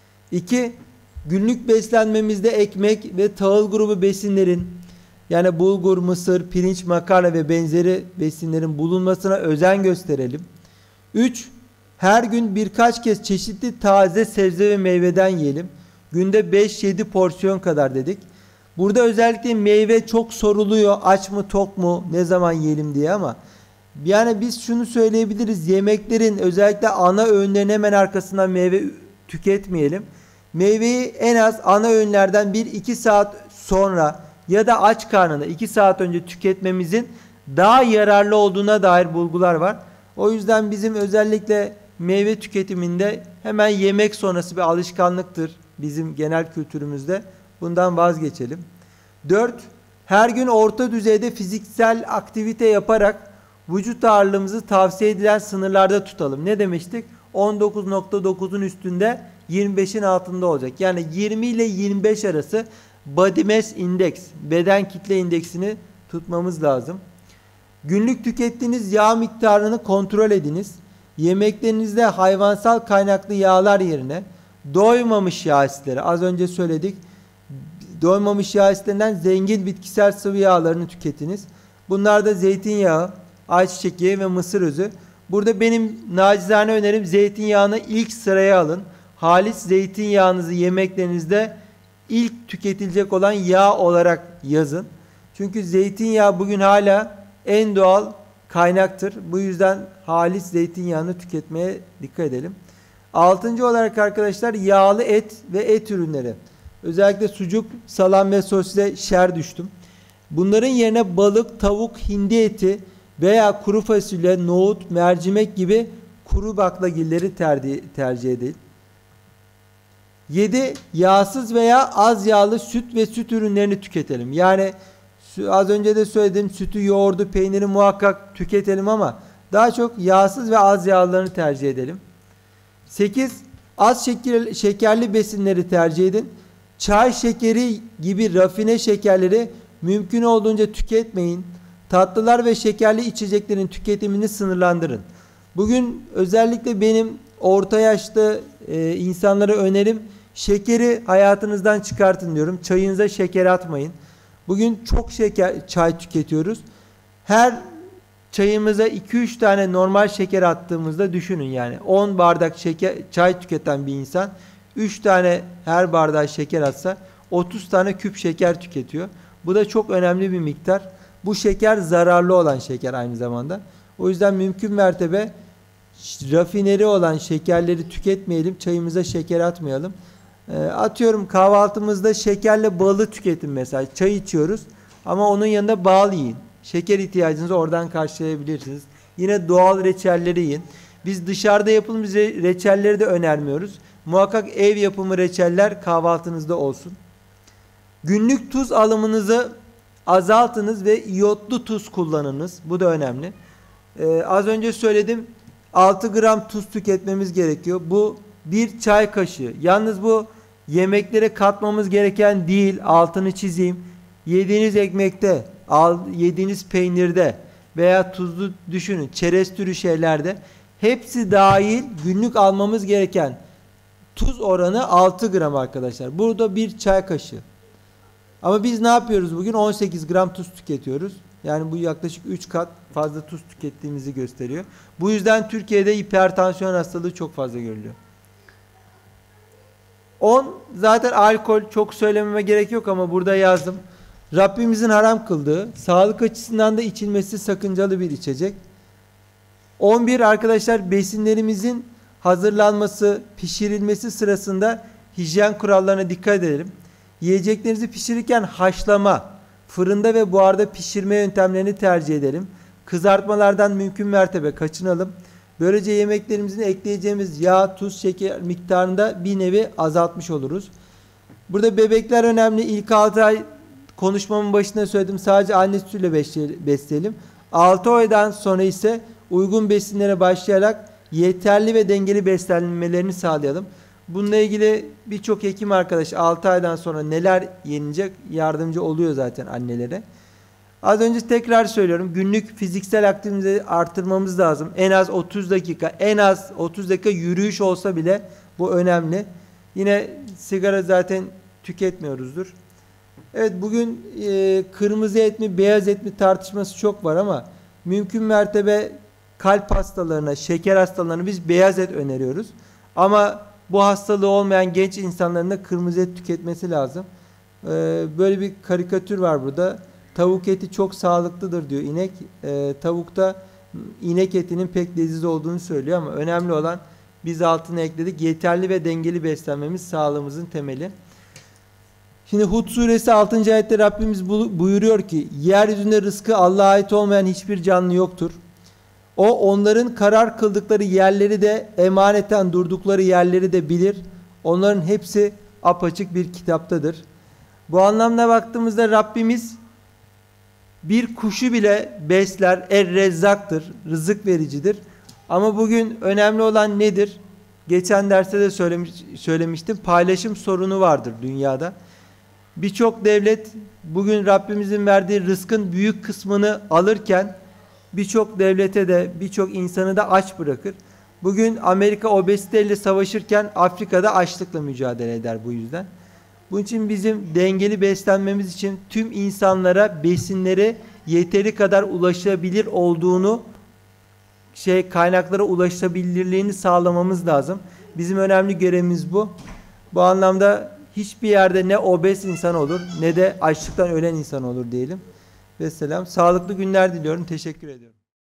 İki, günlük beslenmemizde ekmek ve tahıl grubu besinlerin, yani bulgur, mısır, pirinç, makarna ve benzeri besinlerin bulunmasına özen gösterelim. Üç, her gün birkaç kez çeşitli taze sebze ve meyveden yiyelim. Günde beş yedi porsiyon kadar dedik. Burada özellikle meyve çok soruluyor. Aç mı, tok mu, ne zaman yiyelim diye, ama yani biz şunu söyleyebiliriz. Yemeklerin, özellikle ana öğünlerin hemen arkasından meyve tüketmeyelim. Meyveyi en az ana öğünlerden bir iki saat sonra ya da aç karnına iki saat önce tüketmemizin daha yararlı olduğuna dair bulgular var. O yüzden bizim özellikle meyve tüketiminde hemen yemek sonrası bir alışkanlıktır bizim genel kültürümüzde. Bundan vazgeçelim. Dört, her gün orta düzeyde fiziksel aktivite yaparak vücut ağırlığımızı tavsiye edilen sınırlarda tutalım. Ne demiştik? on dokuz nokta dokuzun üstünde, yirmi beşin altında olacak. Yani yirmi ile yirmi beş arası body mass index, beden kitle indeksini tutmamız lazım. Günlük tükettiğiniz yağ miktarını kontrol ediniz. Yemeklerinizde hayvansal kaynaklı yağlar yerine doymamış yağ asitleri, az önce söyledik, doymamış yağ asitlerinden zengin bitkisel sıvı yağlarını tüketiniz. Bunlar da zeytinyağı, ayçiçek yağı ve mısır özü. Burada benim nacizane önerim, zeytinyağını ilk sıraya alın. Halis zeytinyağınızı yemeklerinizde ilk tüketilecek olan yağ olarak yazın. Çünkü zeytinyağı bugün hala en doğal kaynaktır. Bu yüzden halis zeytinyağını tüketmeye dikkat edelim. Altıncı olarak arkadaşlar, yağlı et ve et ürünleri. Özellikle sucuk, salam ve sosise şer düştüm. Bunların yerine balık, tavuk, hindi eti veya kuru fasulye, nohut, mercimek gibi kuru baklagilleri tercih, tercih edin. Yedi, yağsız veya az yağlı süt ve süt ürünlerini tüketelim. Yani az önce de söyledim, sütü, yoğurdu, peyniri muhakkak tüketelim ama daha çok yağsız ve az yağlarını tercih edelim. Sekiz, az şeker, şekerli besinleri tercih edin. Çay şekeri gibi rafine şekerleri mümkün olduğunca tüketmeyin. Tatlılar ve şekerli içeceklerin tüketimini sınırlandırın. Bugün özellikle benim orta yaşlı e, insanlara önerim, şekeri hayatınızdan çıkartın diyorum. Çayınıza şeker atmayın. Bugün çok şeker çay tüketiyoruz. Her çayımıza iki üç tane normal şeker attığımızda düşünün yani. on bardak şeker çay tüketen bir insan üç tane her bardağa şeker atsa otuz tane küp şeker tüketiyor. Bu da çok önemli bir miktar. Bu şeker zararlı olan şeker aynı zamanda. O yüzden mümkün mertebe rafineri olan şekerleri tüketmeyelim. Çayımıza şeker atmayalım. E, atıyorum kahvaltımızda şekerle balı tüketin mesela. Çay içiyoruz ama onun yanında bal yiyin. Şeker ihtiyacınızı oradan karşılayabilirsiniz. Yine doğal reçelleri yiyin. Biz dışarıda yapılmış reçelleri de önermiyoruz. Muhakkak ev yapımı reçeller kahvaltınızda olsun. Günlük tuz alımınızı azaltınız ve iyotlu tuz kullanınız. Bu da önemli. Ee, az önce söyledim. altı gram tuz tüketmemiz gerekiyor. Bu bir çay kaşığı. Yalnız bu yemeklere katmamız gereken değil. Altını çizeyim. Yediğiniz ekmekte, yediğiniz peynirde veya tuzlu düşünün. Çerez türü şeylerde. Hepsi dahil günlük almamız gereken tuz oranı altı gram arkadaşlar. Burada bir çay kaşığı. Ama biz ne yapıyoruz bugün? on sekiz gram tuz tüketiyoruz. Yani bu yaklaşık üç kat fazla tuz tükettiğimizi gösteriyor. Bu yüzden Türkiye'de hipertansiyon hastalığı çok fazla görülüyor. on zaten alkol, çok söylememe gerek yok ama burada yazdım. Rabbimizin haram kıldığı, sağlık açısından da içilmesi sakıncalı bir içecek. on bir arkadaşlar, besinlerimizin hazırlanması, pişirilmesi sırasında hijyen kurallarına dikkat edelim. Yiyeceklerinizi pişirirken haşlama, fırında ve buharda pişirme yöntemlerini tercih edelim. Kızartmalardan mümkün mertebe kaçınalım. Böylece yemeklerimizin ekleyeceğimiz yağ, tuz, şeker miktarında bir nevi azaltmış oluruz. Burada bebekler önemli. İlk altı ay konuşmamın başında söyledim. Sadece anne sütüyle besleyelim. altı aydan sonra ise uygun besinlere başlayarak yeterli ve dengeli beslenmelerini sağlayalım. Bununla ilgili birçok hekim arkadaş altı aydan sonra neler yenilecek yardımcı oluyor zaten annelere. Az önce tekrar söylüyorum. Günlük fiziksel aktiviteyi artırmamız lazım. En az otuz dakika, en az otuz dakika yürüyüş olsa bile bu önemli. Yine sigara zaten tüketmiyoruzdur. Evet, bugün e, kırmızı et mi beyaz et mi tartışması çok var ama mümkün mertebe kalp hastalarına, şeker hastalarına biz beyaz et öneriyoruz. Ama bu hastalığı olmayan genç insanların da kırmızı et tüketmesi lazım. Ee, böyle bir karikatür var burada. Tavuk eti çok sağlıklıdır diyor inek. Ee, tavukta inek etinin pek leziz olduğunu söylüyor ama önemli olan biz altına ekledik. Yeterli ve dengeli beslenmemiz sağlığımızın temeli. Şimdi Hud suresi altıncı ayette Rabbimiz buyuruyor ki yeryüzünde rızkı Allah'a ait olmayan hiçbir canlı yoktur. O onların karar kıldıkları yerleri de emaneten durdukları yerleri de bilir. Onların hepsi apaçık bir kitaptadır. Bu anlamda baktığımızda Rabbimiz bir kuşu bile besler, Er-Rezzak'tır, rızık vericidir. Ama bugün önemli olan nedir? Geçen derste de söylemiş, söylemiştim. Paylaşım sorunu vardır dünyada. Birçok devlet bugün Rabbimizin verdiği rızkın büyük kısmını alırken birçok devlete de birçok insanı da aç bırakır. Bugün Amerika obeziteyle savaşırken Afrika'da açlıkla mücadele eder bu yüzden. Bunun için bizim dengeli beslenmemiz için tüm insanlara besinleri yeteri kadar ulaşabilir olduğunu, şey kaynaklara ulaşabilirliğini sağlamamız lazım. Bizim önemli görevimiz bu. Bu anlamda hiçbir yerde ne obez insan olur ne de açlıktan ölen insan olur diyelim. Vesselam. Sağlıklı günler diliyorum. Teşekkür ediyorum.